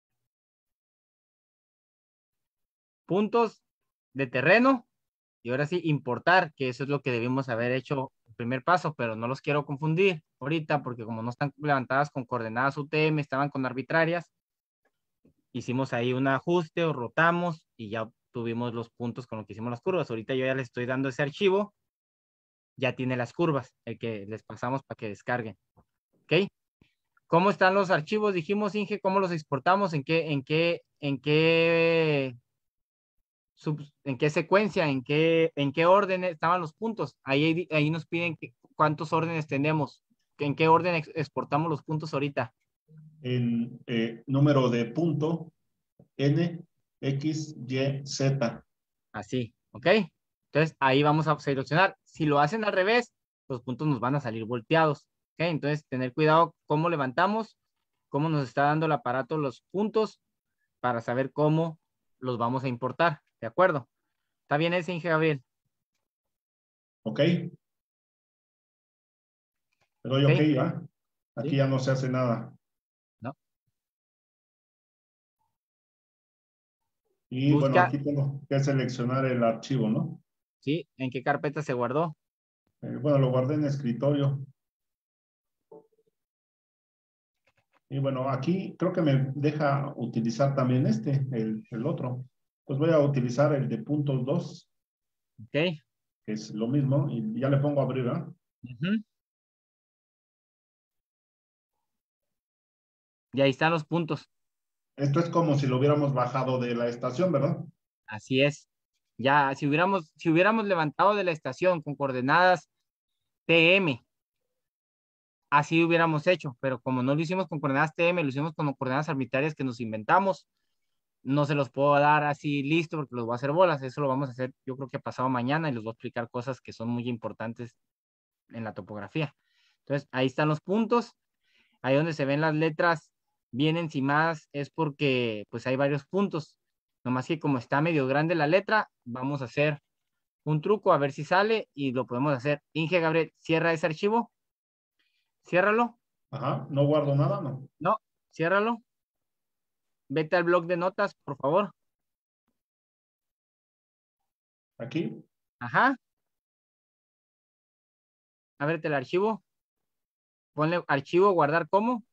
puntos de terreno, y ahora sí, importar, que eso es lo que debimos haber hecho el primer paso, pero no los quiero confundir ahorita, porque como no están levantadas con coordenadas UTM, estaban con arbitrarias, hicimos ahí un ajuste o rotamos y ya tuvimos los puntos con lo que hicimos las curvas. Ahorita yo ya les estoy dando ese archivo, ya tiene las curvas, el que les pasamos para que descarguen. ¿Ok? ¿Cómo están los archivos? Dijimos, Inge, ¿cómo los exportamos? ¿En qué secuencia? ¿En qué orden estaban los puntos? Ahí nos piden cuántos órdenes tenemos. ¿En qué orden exportamos los puntos ahorita? En número de punto N, X, Y, Z. Así, ¿ok? Entonces ahí vamos a seleccionar. Si lo hacen al revés, los puntos nos van a salir volteados. ¿Ok? Entonces tener cuidado cómo levantamos, cómo nos está dando el aparato los puntos para saber cómo los vamos a importar. ¿De acuerdo? ¿Está bien ese, Inge Gabriel? ¿Ok? Le doy ¿Ok? OK, ¿va? Aquí ¿Sí? ya no se hace nada. ¿No? Y bueno, Busca, aquí tengo que seleccionar el archivo, ¿no? ¿sí? ¿En qué carpeta se guardó? Bueno, lo guardé en escritorio. Y bueno, aquí creo que me deja utilizar también el otro. Pues voy a utilizar el de puntos 2, ¿Ok? que es lo mismo, y ya le pongo a abrir, ¿verdad? Ujú. Y ahí están los puntos. Esto es como si lo hubiéramos bajado de la estación, ¿verdad? Así es. Ya, si hubiéramos levantado de la estación con coordenadas TM, así hubiéramos hecho, pero como no lo hicimos con coordenadas TM, lo hicimos con coordenadas arbitrarias que nos inventamos, no se los puedo dar así listo porque los voy a hacer bolas. Eso lo vamos a hacer yo creo que pasado mañana y les voy a explicar cosas que son muy importantes en la topografía. Entonces, ahí están los puntos. Ahí donde se ven las letras bien encimadas es porque pues hay varios puntos. Nomás que como está medio grande la letra, vamos a hacer un truco a ver si sale y lo podemos hacer. Inge Gabriel, cierra ese archivo, ciérralo, Ajá, no guardo nada, no. no, ciérralo, vete al blog de notas, por favor. Aquí, Ajá, ábrete el archivo, ponle archivo, guardar como,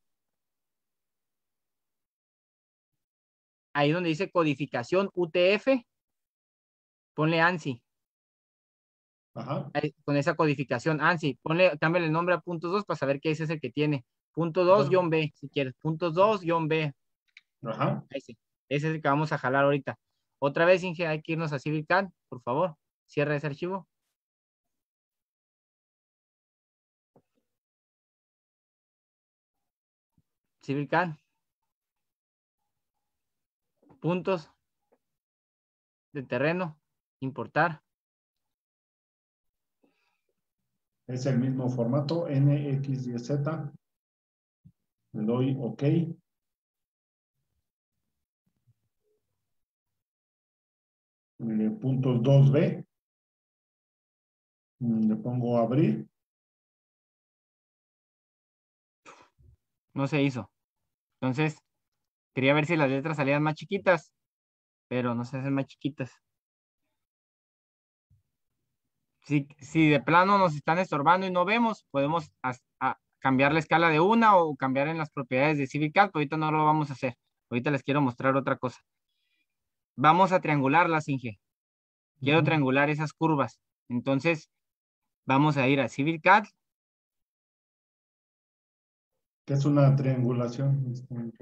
ahí donde dice codificación UTF, ponle ANSI. ajá, Ahí, con esa codificación ANSI, cámbiale el nombre a punto 2 para saber que ese es el que tiene. Punto 2 bueno, B, si quieres. Punto 2 B. ajá. Ese. Ese es el que vamos a jalar ahorita. Otra vez, Inge, hay que irnos a CivilCAD, por favor. Cierra ese archivo. CivilCAD. Puntos de terreno. Importar. Es el mismo formato, N, X, Y, Z. Le doy OK. Puntos 2B. Le pongo abrir. No se hizo. Entonces, quería ver si las letras salían más chiquitas, pero no se hacen más chiquitas. Si de plano nos están estorbando y no vemos, podemos cambiar la escala de una o cambiar en las propiedades de CivilCAD, pero ahorita no lo vamos a hacer. Ahorita les quiero mostrar otra cosa. Vamos a triangularlas, Inge. Quiero triangular esas curvas. Entonces, vamos a ir a CivilCAD. ¿Qué es una triangulación?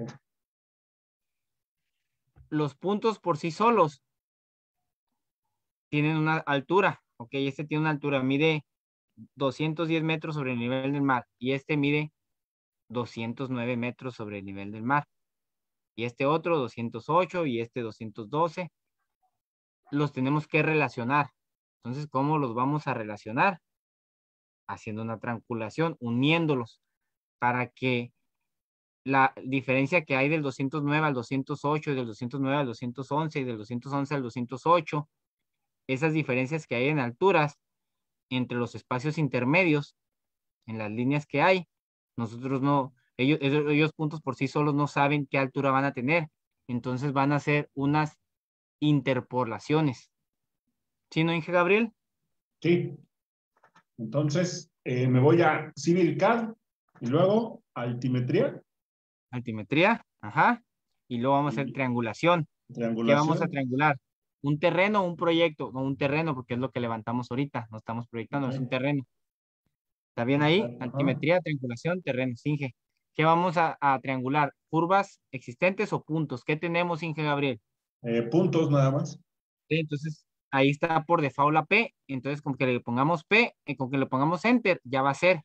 Los puntos por sí solos tienen una altura. Ok, este tiene una altura, mide 210 metros sobre el nivel del mar y este mide 209 metros sobre el nivel del mar. Y este otro 208 y este 212. Los tenemos que relacionar. Entonces, ¿cómo los vamos a relacionar? Haciendo una triangulación, uniéndolos para que la diferencia que hay del 209 al 208 y del 209 al 211 y del 211 al 208 esas diferencias que hay en alturas entre los espacios intermedios, en las líneas que hay, nosotros no, ellos puntos por sí solos no saben qué altura van a tener. Entonces van a hacer unas interpolaciones. ¿Sí, no, Inge Gabriel? Sí. Entonces, me voy a Civil CAD y luego altimetría. Altimetría, ajá. Y luego vamos a hacer Y triangulación. ¿Qué vamos a triangulación. triangular? Un terreno, un proyecto, no un terreno, porque es lo que levantamos ahorita, no estamos proyectando, es un Okay. terreno. ¿Está bien ahí? Ajá. Altimetría, triangulación, terrenos, Inge. ¿Qué vamos a triangular? ¿Curvas existentes o puntos? ¿Qué tenemos, Inge Gabriel? Puntos nada más. Sí, entonces, ahí está por default la P. Entonces, con que le pongamos P, con que le pongamos Enter, ya va a ser.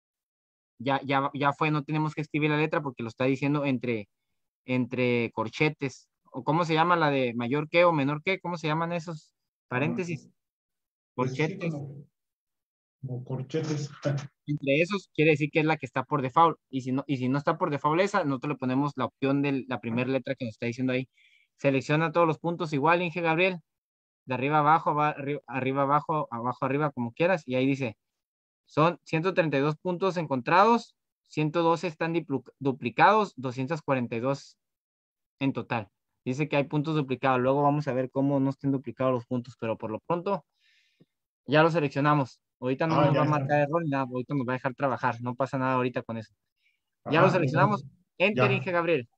Ya fue, no tenemos que escribir la letra porque lo está diciendo entre corchetes. ¿O cómo se llama la de mayor que o menor que? ¿Cómo se llaman esos Ah, paréntesis? pues sí, Corchetes. como corchetes. Entre esos quiere decir que es la que está por default. Y si no está por default esa, nosotros le ponemos la opción de la primera letra que nos está diciendo ahí. Selecciona todos los puntos igual, Inge Gabriel. De arriba abajo, arriba abajo, abajo arriba, como quieras. Y ahí dice, son 132 puntos encontrados, 112 están duplicados, 242 en total. Dice que hay puntos duplicados. Luego vamos a ver cómo no estén duplicados los puntos, pero por lo pronto ya lo seleccionamos. Ahorita no Ah, nos va ya a está. marcar error ni nada. Ahorita nos va a dejar trabajar. No pasa nada ahorita con eso. Ya lo Ajá, seleccionamos. entonces, Enter, ya. Inge Gabriel.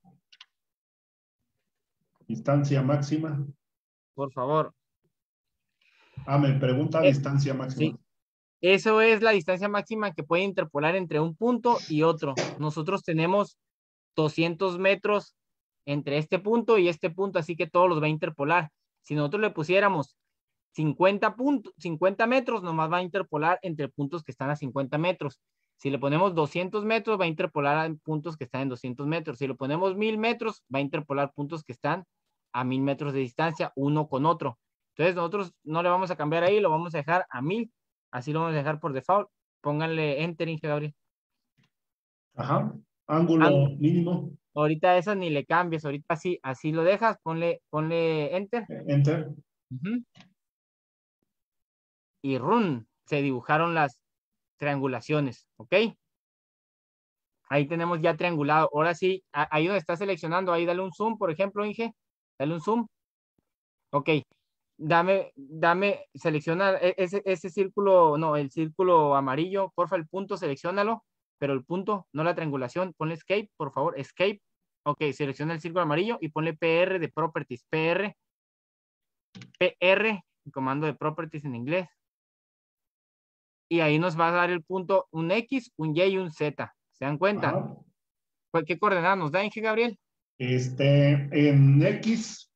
Distancia máxima. Por favor. Ah, me pregunta Eh, distancia máxima. sí, eso es la distancia máxima que puede interpolar entre un punto y otro. Nosotros tenemos 200 metros entre este punto y este punto, así que todos los va a interpolar. Si nosotros le pusiéramos 50 metros, nomás va a interpolar entre puntos que están a 50 metros. Si le ponemos 200 metros, va a interpolar en puntos que están en 200 metros. Si le ponemos 1000 metros, va a interpolar puntos que están a 1000 metros de distancia, uno con otro. Entonces, nosotros no le vamos a cambiar ahí, lo vamos a dejar a 1000. Así lo vamos a dejar por default. Pónganle enter, Inge Gabriel. Ajá. Ángulo mínimo. Ahorita eso ni le cambies, ahorita así lo dejas, ponle enter. Enter. Uh-huh. Y run, se dibujaron las triangulaciones, ¿ok? Ahí tenemos ya triangulado. Ahora sí, ahí donde está seleccionando, ahí dale un zoom, por ejemplo, Inge. Dale un zoom. Ok. Selecciona ese círculo, no, el círculo amarillo, porfa, el punto, seleccionalo, pero el punto, no la triangulación. Ponle escape, por favor, escape. Ok, selecciona el círculo amarillo y ponle PR de properties. PR, comando de properties en inglés. Y ahí nos va a dar el punto, un X, un Y y un Z. ¿Se dan cuenta? Ajá. ¿Qué coordenada nos da, Inge Gabriel? En X,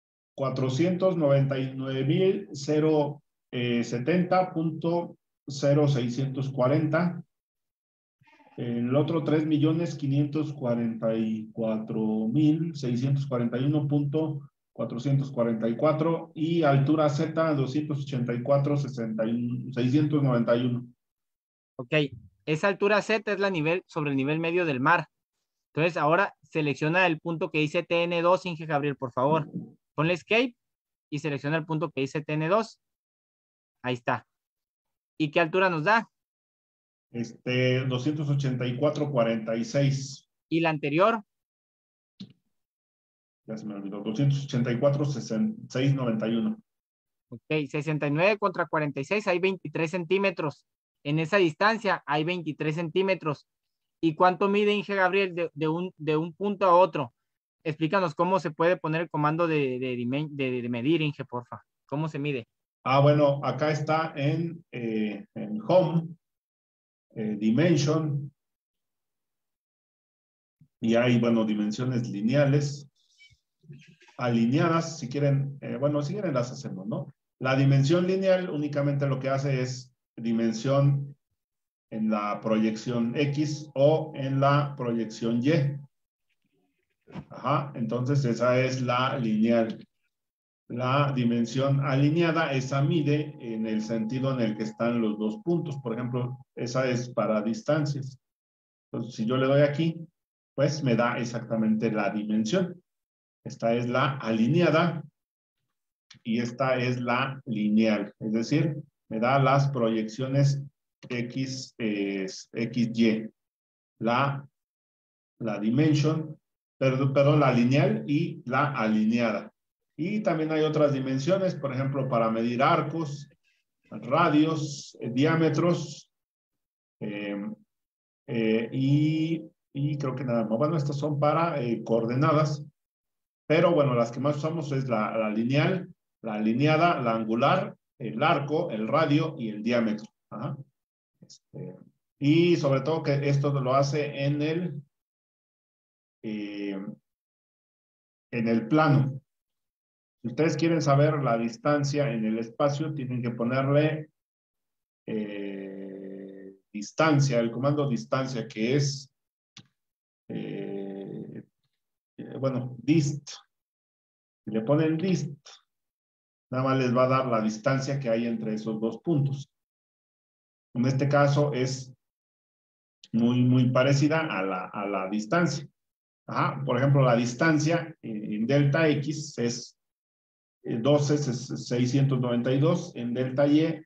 499,070.0640. El otro 3.544.641.444 y altura Z 284.691. Ok, esa altura Z es sobre el nivel medio del mar. Entonces, ahora selecciona el punto que dice TN2, Inge Gabriel, por favor. Ponle escape y selecciona el punto que dice TN2. Ahí está. ¿Y qué altura nos da? 284.46. Y la anterior, Ya se me olvidó. 284.691. ok, 69 contra 46, hay 23 centímetros. En esa distancia hay 23 centímetros. ¿Y cuánto mide, Inge Gabriel, de un punto a otro? Explícanos cómo se puede poner el comando de medir, Inge, porfa. ¿Cómo se mide? Ah, bueno, acá está en Home, Dimension, y hay, bueno, dimensiones lineales, alineadas, si quieren, bueno, si quieren las hacemos, ¿no? La dimensión lineal únicamente lo que hace es dimensión en la proyección X o en la proyección Y. Ajá, entonces esa es la lineal. La dimensión alineada, esa mide en el sentido en el que están los dos puntos. Por ejemplo, esa es para distancias. Entonces, si yo le doy aquí, pues me da exactamente la dimensión. Esta es la alineada. y esta es la lineal, es decir, me da las proyecciones X, XY, la dimension, perdón, la lineal y la alineada. Y también hay otras dimensiones, por ejemplo, para medir arcos, radios, diámetros, y creo que nada más. Bueno, estas son para coordenadas, pero bueno, las que más usamos es la lineal, la alineada, la angular, el arco, el radio y el diámetro. Ajá. Y sobre todo que esto lo hace en el plano. Si ustedes quieren saber la distancia en el espacio, tienen que ponerle distancia, el comando distancia, que es, bueno, dist. Si le ponen dist, nada más les va a dar la distancia que hay entre esos dos puntos. En este caso es muy parecida a la distancia. Ajá. Por ejemplo, la distancia en delta X es 12,692, en delta Y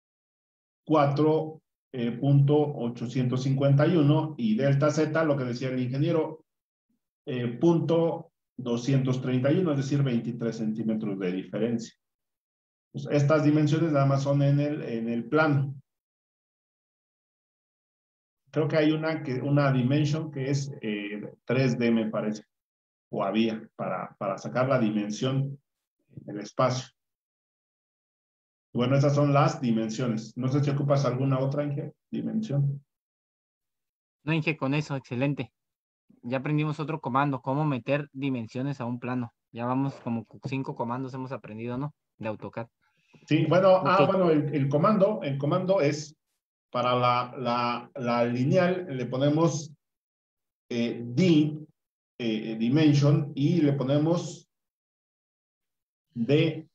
4,851 y delta Z, lo que decía el ingeniero, punto 231, es decir, 23 centímetros de diferencia. Pues estas dimensiones nada más son en el plano. Creo que hay una dimension que es 3D, me parece, o había, para sacar la dimensión del espacio. Bueno, estas son las dimensiones. No sé si ocupas alguna otra, Inge, dimensión. No, Inge, con eso, excelente. Ya aprendimos otro comando, cómo meter dimensiones a un plano. Ya vamos como 5 comandos hemos aprendido, ¿no? De AutoCAD. Sí, bueno, Okay. bueno, el comando es para la lineal, le ponemos dimension, y le ponemos D,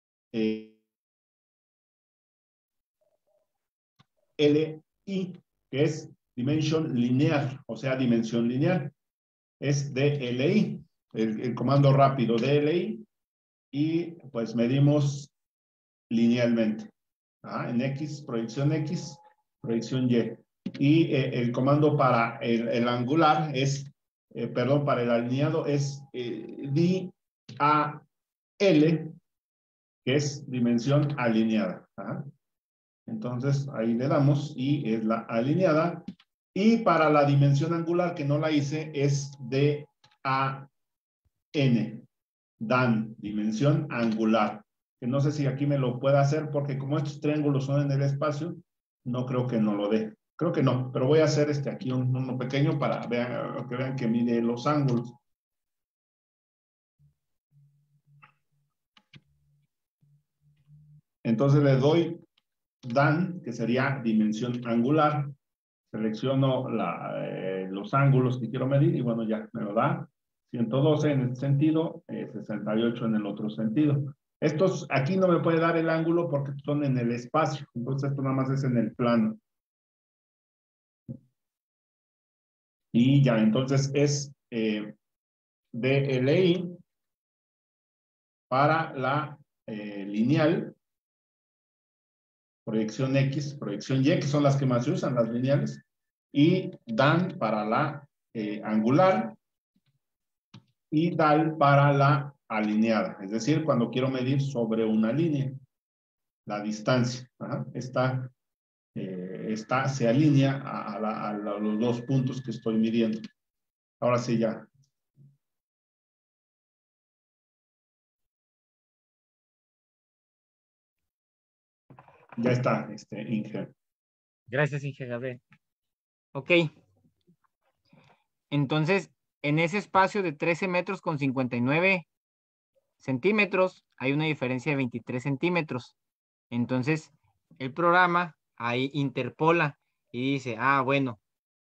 L, I, que es dimension lineal, o sea, dimensión lineal. Es DLI, el comando rápido DLI, y pues medimos linealmente. En X, proyección Y. Y el comando para el angular es, perdón, para el alineado es DAL, que es dimensión alineada. Entonces ahí le damos y es la alineada. Y para la dimensión angular, que no la hice, es DAN, DAN, dimensión angular. Que no sé si aquí me lo pueda hacer, porque como estos triángulos son en el espacio, no creo que no lo dé. Creo que no, pero voy a hacer aquí uno pequeño para que vean que mide los ángulos. Entonces le doy DAN, que sería dimensión angular. Selecciono los ángulos que quiero medir y bueno, ya me lo da. 112 en este sentido, 68 en el otro sentido. Estos aquí no me puede dar el ángulo porque son en el espacio, entonces esto nada más es en el plano. Y ya, entonces es DLI para la lineal, proyección X, proyección Y, que son las que más se usan, las lineales, y DAN para la angular, y DAL para la alineada, es decir, cuando quiero medir sobre una línea, la distancia. Esta se alinea a los dos puntos que estoy midiendo. Ahora sí, ya. Ya está, Inge. Gracias, Inge Gabriel. Ok. Entonces, en ese espacio de 13 metros con 59 centímetros, hay una diferencia de 23 centímetros. Entonces, el programa ahí interpola y dice, bueno,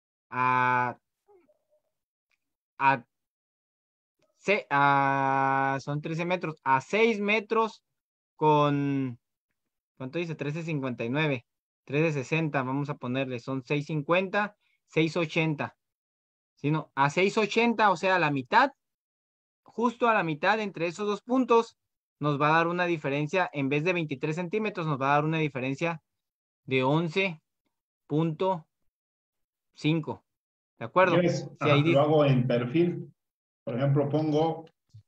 son 13 metros, a 6 metros con, ¿cuánto dice? 13,59, 13,60, vamos a ponerle, son 6,50, 6,80, sino a 6,80, o sea, a la mitad, justo a la mitad entre esos dos puntos, nos va a dar una diferencia, en vez de 23 centímetros, nos va a dar una diferencia de 11.5. ¿De Si acuerdo? quieres, Si ahí lo dice, hago en perfil. Por ejemplo, pongo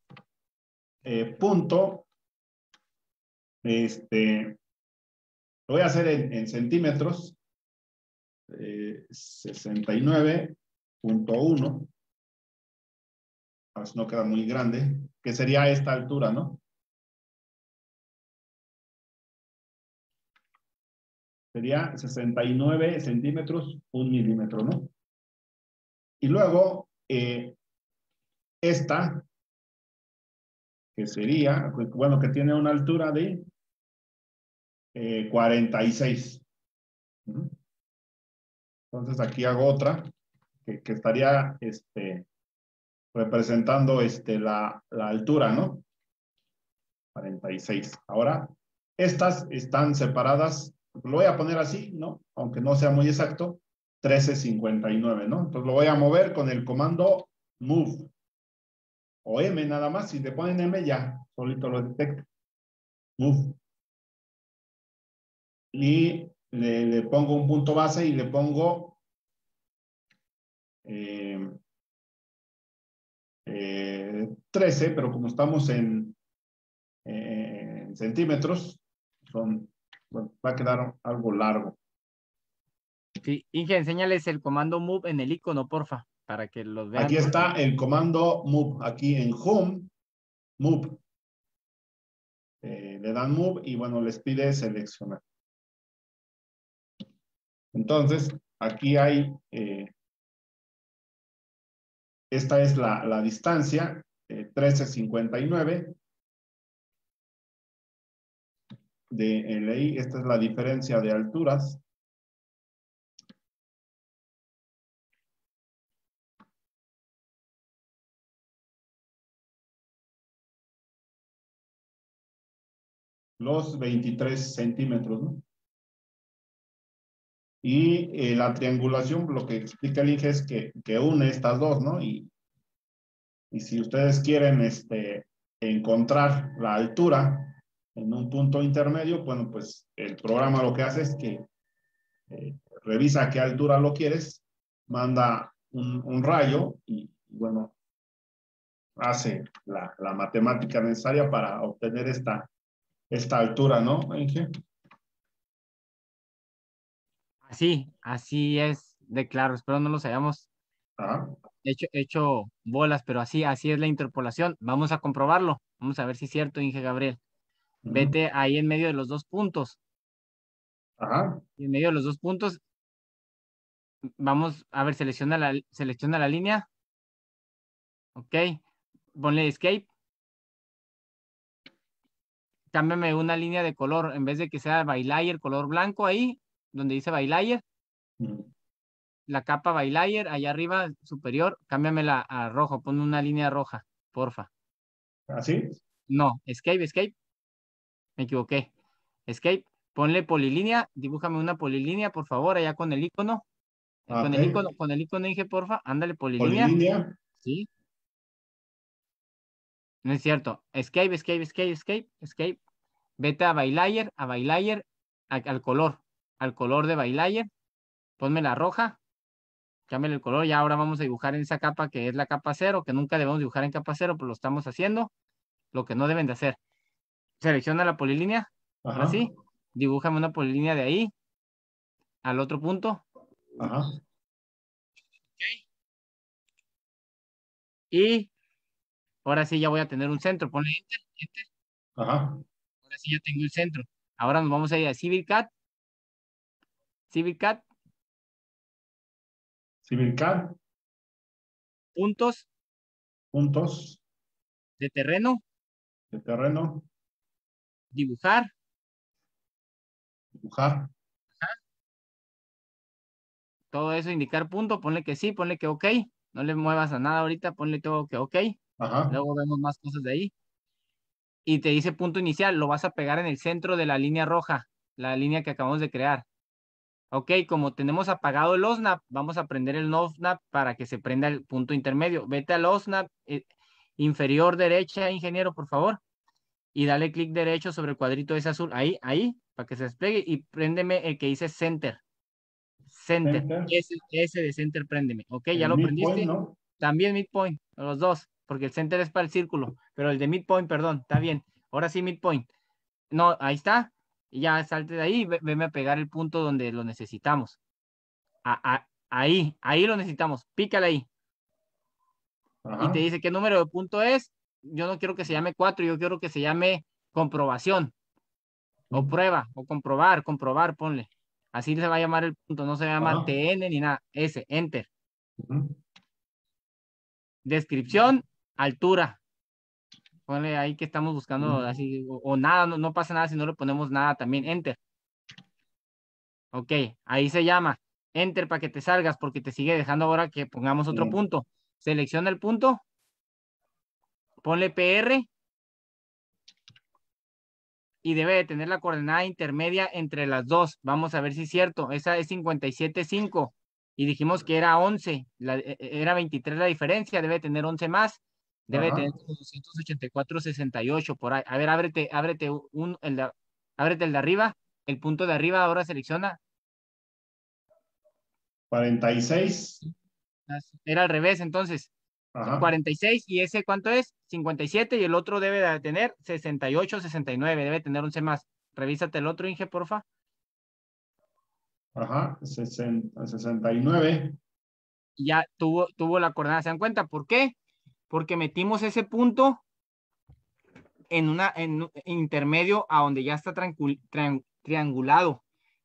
punto, lo voy a hacer en centímetros, 69.1, a ver si no queda muy grande, que sería esta altura, ¿no? Sería 69 centímetros, 1 milímetro, ¿no? Y luego, esta, que sería, bueno, que tiene una altura de 46. Entonces aquí hago otra, que estaría representando la altura, ¿no? 46. Ahora, estas están separadas, lo voy a poner así, ¿no? Aunque no sea muy exacto, 13.59, ¿no? Entonces lo voy a mover con el comando move o M nada más. Si le ponen M ya, solito lo detecta. Move. Y le pongo un punto base y le pongo 13, pero como estamos en centímetros, bueno, va a quedar algo largo. sí, Inge, enséñales el comando move en el icono, porfa, para que los Aquí vean. está el comando move, aquí en home, move. Le dan move y bueno, les pide seleccionar. Entonces, aquí hay, esta es la distancia, 13.59 de LI, esta es la diferencia de alturas. Los 23 centímetros, ¿no? Y la triangulación, lo que explica el Inge es que une estas dos, ¿no? Y si ustedes quieren encontrar la altura en un punto intermedio, bueno, pues el programa lo que hace es que revisa a qué altura lo quieres, manda un rayo y, bueno, hace la matemática necesaria para obtener esta altura, ¿no, Inge? Así es de claro. Espero no los hayamos Ah, hecho bolas, pero así es la interpolación. Vamos a comprobarlo. Vamos a ver si es cierto, Inge Gabriel. Vete ahí en medio de los dos puntos. ajá. Y en medio de los dos puntos, vamos a ver, selecciona la línea. Ok. Ponle escape. Cámbiame una línea de color. En vez de que sea Bailayer, color blanco ahí, donde dice Bailayer, la capa Bailayer, allá arriba, superior, cámbiamela a rojo. Ponme una línea roja, porfa. ¿Así? No, escape. Me equivoqué. Escape, ponle polilínea, dibújame una polilínea, por favor, allá con el icono. Ok. Con el icono dije, porfa, ándale, polilínea. Polilínea. Sí, no es cierto. Escape. Vete a Bailayer, al color de Bailayer. Ponme la roja, cámbiale el color. Y ahora vamos a dibujar en esa capa que es la capa cero, que nunca debemos dibujar en capa cero, pero lo estamos haciendo, lo que no deben de hacer. Selecciona la polilínea, ahora Ajá. sí, dibújame una polilínea de ahí al otro punto. Ajá. Y ahora sí ya voy a tener un centro. Ponle enter, enter. Ajá. Ahora sí ya tengo el centro. Ahora nos vamos a ir a CivilCAD, CivilCAD. puntos Puntos de terreno, de terreno. dibujar. Dibujar. Todo eso, indicar punto. Ponle que sí, ponle que ok. No le muevas a nada ahorita, ponle todo que ok. Ajá. Luego vemos más cosas de ahí. Y te dice punto inicial, lo vas a pegar en el centro de la línea roja, la línea que acabamos de crear. Ok, como tenemos apagado el OSNAP, vamos a prender el OSNAP para que se prenda el punto intermedio. Vete al OSNAP inferior derecha, ingeniero, por favor. y dale clic derecho sobre el cuadrito ese azul, ahí, para que se despliegue y préndeme el que dice Center. Center. Enter. Ese de Center, préndeme. Ok, ya El lo midpoint, prendiste. ¿no? También midpoint, los dos, porque el Center es para el círculo, pero el de midpoint, perdón, está bien. Ahora sí, midpoint. No, ahí está. Y ya salte de ahí y veme a pegar el punto donde lo necesitamos. Ahí lo necesitamos. Pícale ahí. Y te Ajá. dice qué número de punto es. Yo no quiero que se llame 4, yo quiero que se llame comprobación o prueba o comprobar, ponle. Así se va a llamar el punto, no se va a llamar Ajá. TN ni nada. S, enter. Ujú. Descripción, altura. Ponle ahí que estamos buscando así, o nada, no pasa nada si no le ponemos nada también, enter. Ok, ahí se llama. Enter para que te salgas porque te sigue dejando ahora que pongamos otro Sí. punto. Selecciona el punto, ponle PR y debe de tener la coordenada intermedia entre las dos. Vamos a ver si es cierto. Esa es 57.5 y dijimos que era 11. Era 23 la diferencia, debe tener 11 más. Debe tener Ajá. como 284.68 por ahí. A ver, ábrete ábrete el de arriba, el punto de arriba, ahora selecciona. 46. Era al revés, entonces. Ajá. 46 y ese ¿cuánto es? 57 y el otro debe de tener 68, 69, debe tener 11 más. Revísate el otro, Inge, porfa. Ajá. 69. Y ya tuvo la coordenada. ¿Se dan cuenta? ¿Por qué? Porque metimos ese punto en un intermedio a donde ya está triangulado.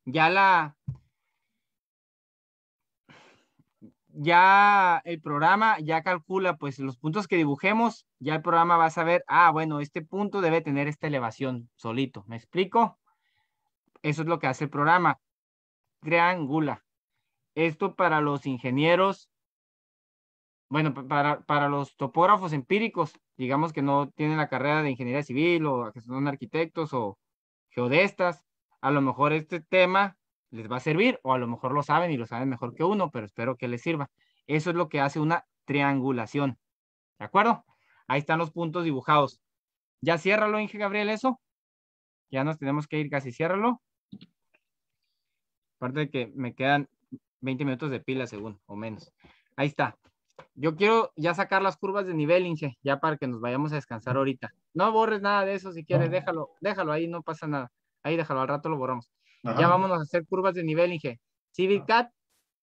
Ya el programa ya calcula pues los puntos que dibujemos, ya el programa va a saber, bueno, este punto debe tener esta elevación solito. ¿Me explico? Eso es lo que hace el programa. Triangula. Esto para los ingenieros, bueno, para los topógrafos empíricos, digamos que no tienen la carrera de ingeniería civil o que son arquitectos o geodestas, a lo mejor este tema les va a servir o a lo mejor lo saben y lo saben mejor que uno, pero espero que les sirva. Eso es lo que hace una triangulación. ¿De acuerdo? Ahí están los puntos dibujados. Ya ciérralo, Inge Gabriel, eso. Ya nos tenemos que ir casi, ciérralo. Aparte de que me quedan 20 minutos de pila según, o menos. Ahí está. Yo quiero ya sacar las curvas de nivel, Inge, ya para que nos vayamos a descansar ahorita. No borres nada de eso si quieres, ¿No? déjalo ahí, no pasa nada. Ahí déjalo, al rato lo borramos. Ya Ajá. vámonos a hacer curvas de nivel, Inge. CivilCAD,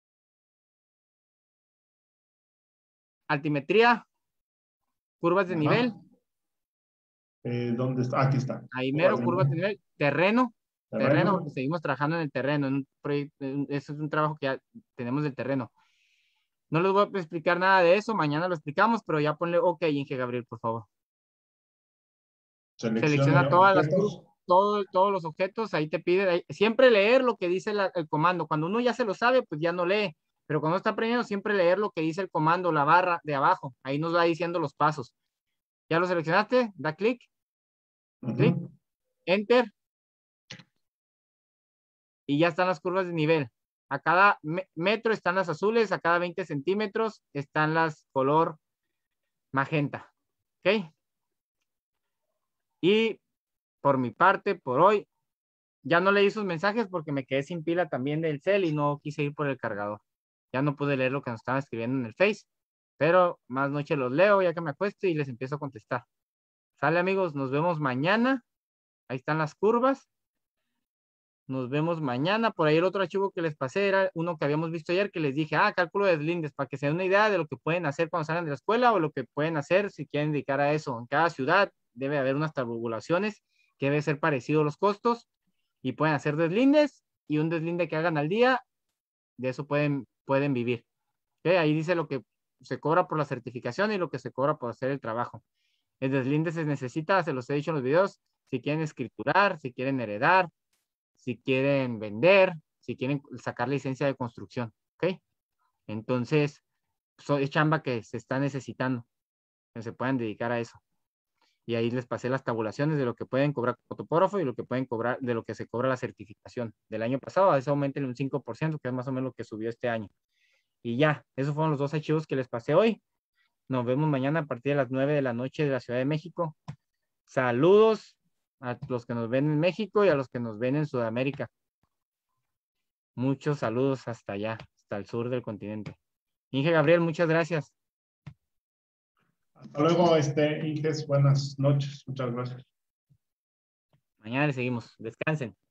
altimetría, curvas de nivel, Ajá. ¿Dónde está? Aquí está. ahí Curvas mero, de curvas de nivel. nivel, terreno, porque Terreno. seguimos trabajando en el terreno, en un proyecto, eso es un trabajo que ya tenemos del terreno. No les voy a explicar nada de eso, mañana lo explicamos, pero ya ponle OK, Inge Gabriel, por favor. Seleccione Selecciona todas las objetos. todos los objetos, ahí te pide, siempre leer lo que dice el comando. Cuando uno ya se lo sabe, pues ya no lee, pero cuando está aprendiendo, siempre leer lo que dice el comando, la barra de abajo, ahí nos va diciendo los pasos. ¿Ya lo seleccionaste? Da clic, clic, Ujú. enter, y ya están las curvas de nivel. A cada metro están las azules, a cada 20 centímetros están las color magenta. ¿Ok? Y por mi parte, por hoy, ya no leí sus mensajes porque me quedé sin pila también del cel y no quise ir por el cargador. Ya no pude leer lo que nos estaban escribiendo en el Face, pero más noche los leo ya que me acuesto y les empiezo a contestar. Sale amigos, nos vemos mañana. Ahí están las curvas. Nos vemos mañana. Por ahí el otro archivo que les pasé era uno que habíamos visto ayer que les dije, cálculo de deslindes, para que se den una idea de lo que pueden hacer cuando salgan de la escuela o lo que pueden hacer si quieren dedicar a eso. En cada ciudad debe haber unas tabulaciones que debe ser parecido a los costos y pueden hacer deslindes y un deslinde que hagan al día, de eso pueden vivir. ¿Okay? Ahí dice lo que se cobra por la certificación y lo que se cobra por hacer el trabajo. El deslinde se necesita, se los he dicho en los videos, si quieren escriturar, si quieren heredar, si quieren vender, si quieren sacar licencia de construcción. ¿Ok? Entonces, es chamba que se está necesitando, que se puedan dedicar a eso. Y ahí les pasé las tabulaciones de lo que pueden cobrar como topógrafo y lo que pueden cobrar, de lo que se cobra la certificación. Del año pasado, a eso aumenten un 5%, que es más o menos lo que subió este año. Y ya, esos fueron los dos archivos que les pasé hoy. Nos vemos mañana a partir de las 9 de la noche de la Ciudad de México. Saludos a los que nos ven en México y a los que nos ven en Sudamérica. Muchos saludos hasta allá, hasta el sur del continente. Inge Gabriel, muchas gracias. Hasta luego, Inges, buenas noches. Muchas gracias. Mañana le seguimos. Descansen.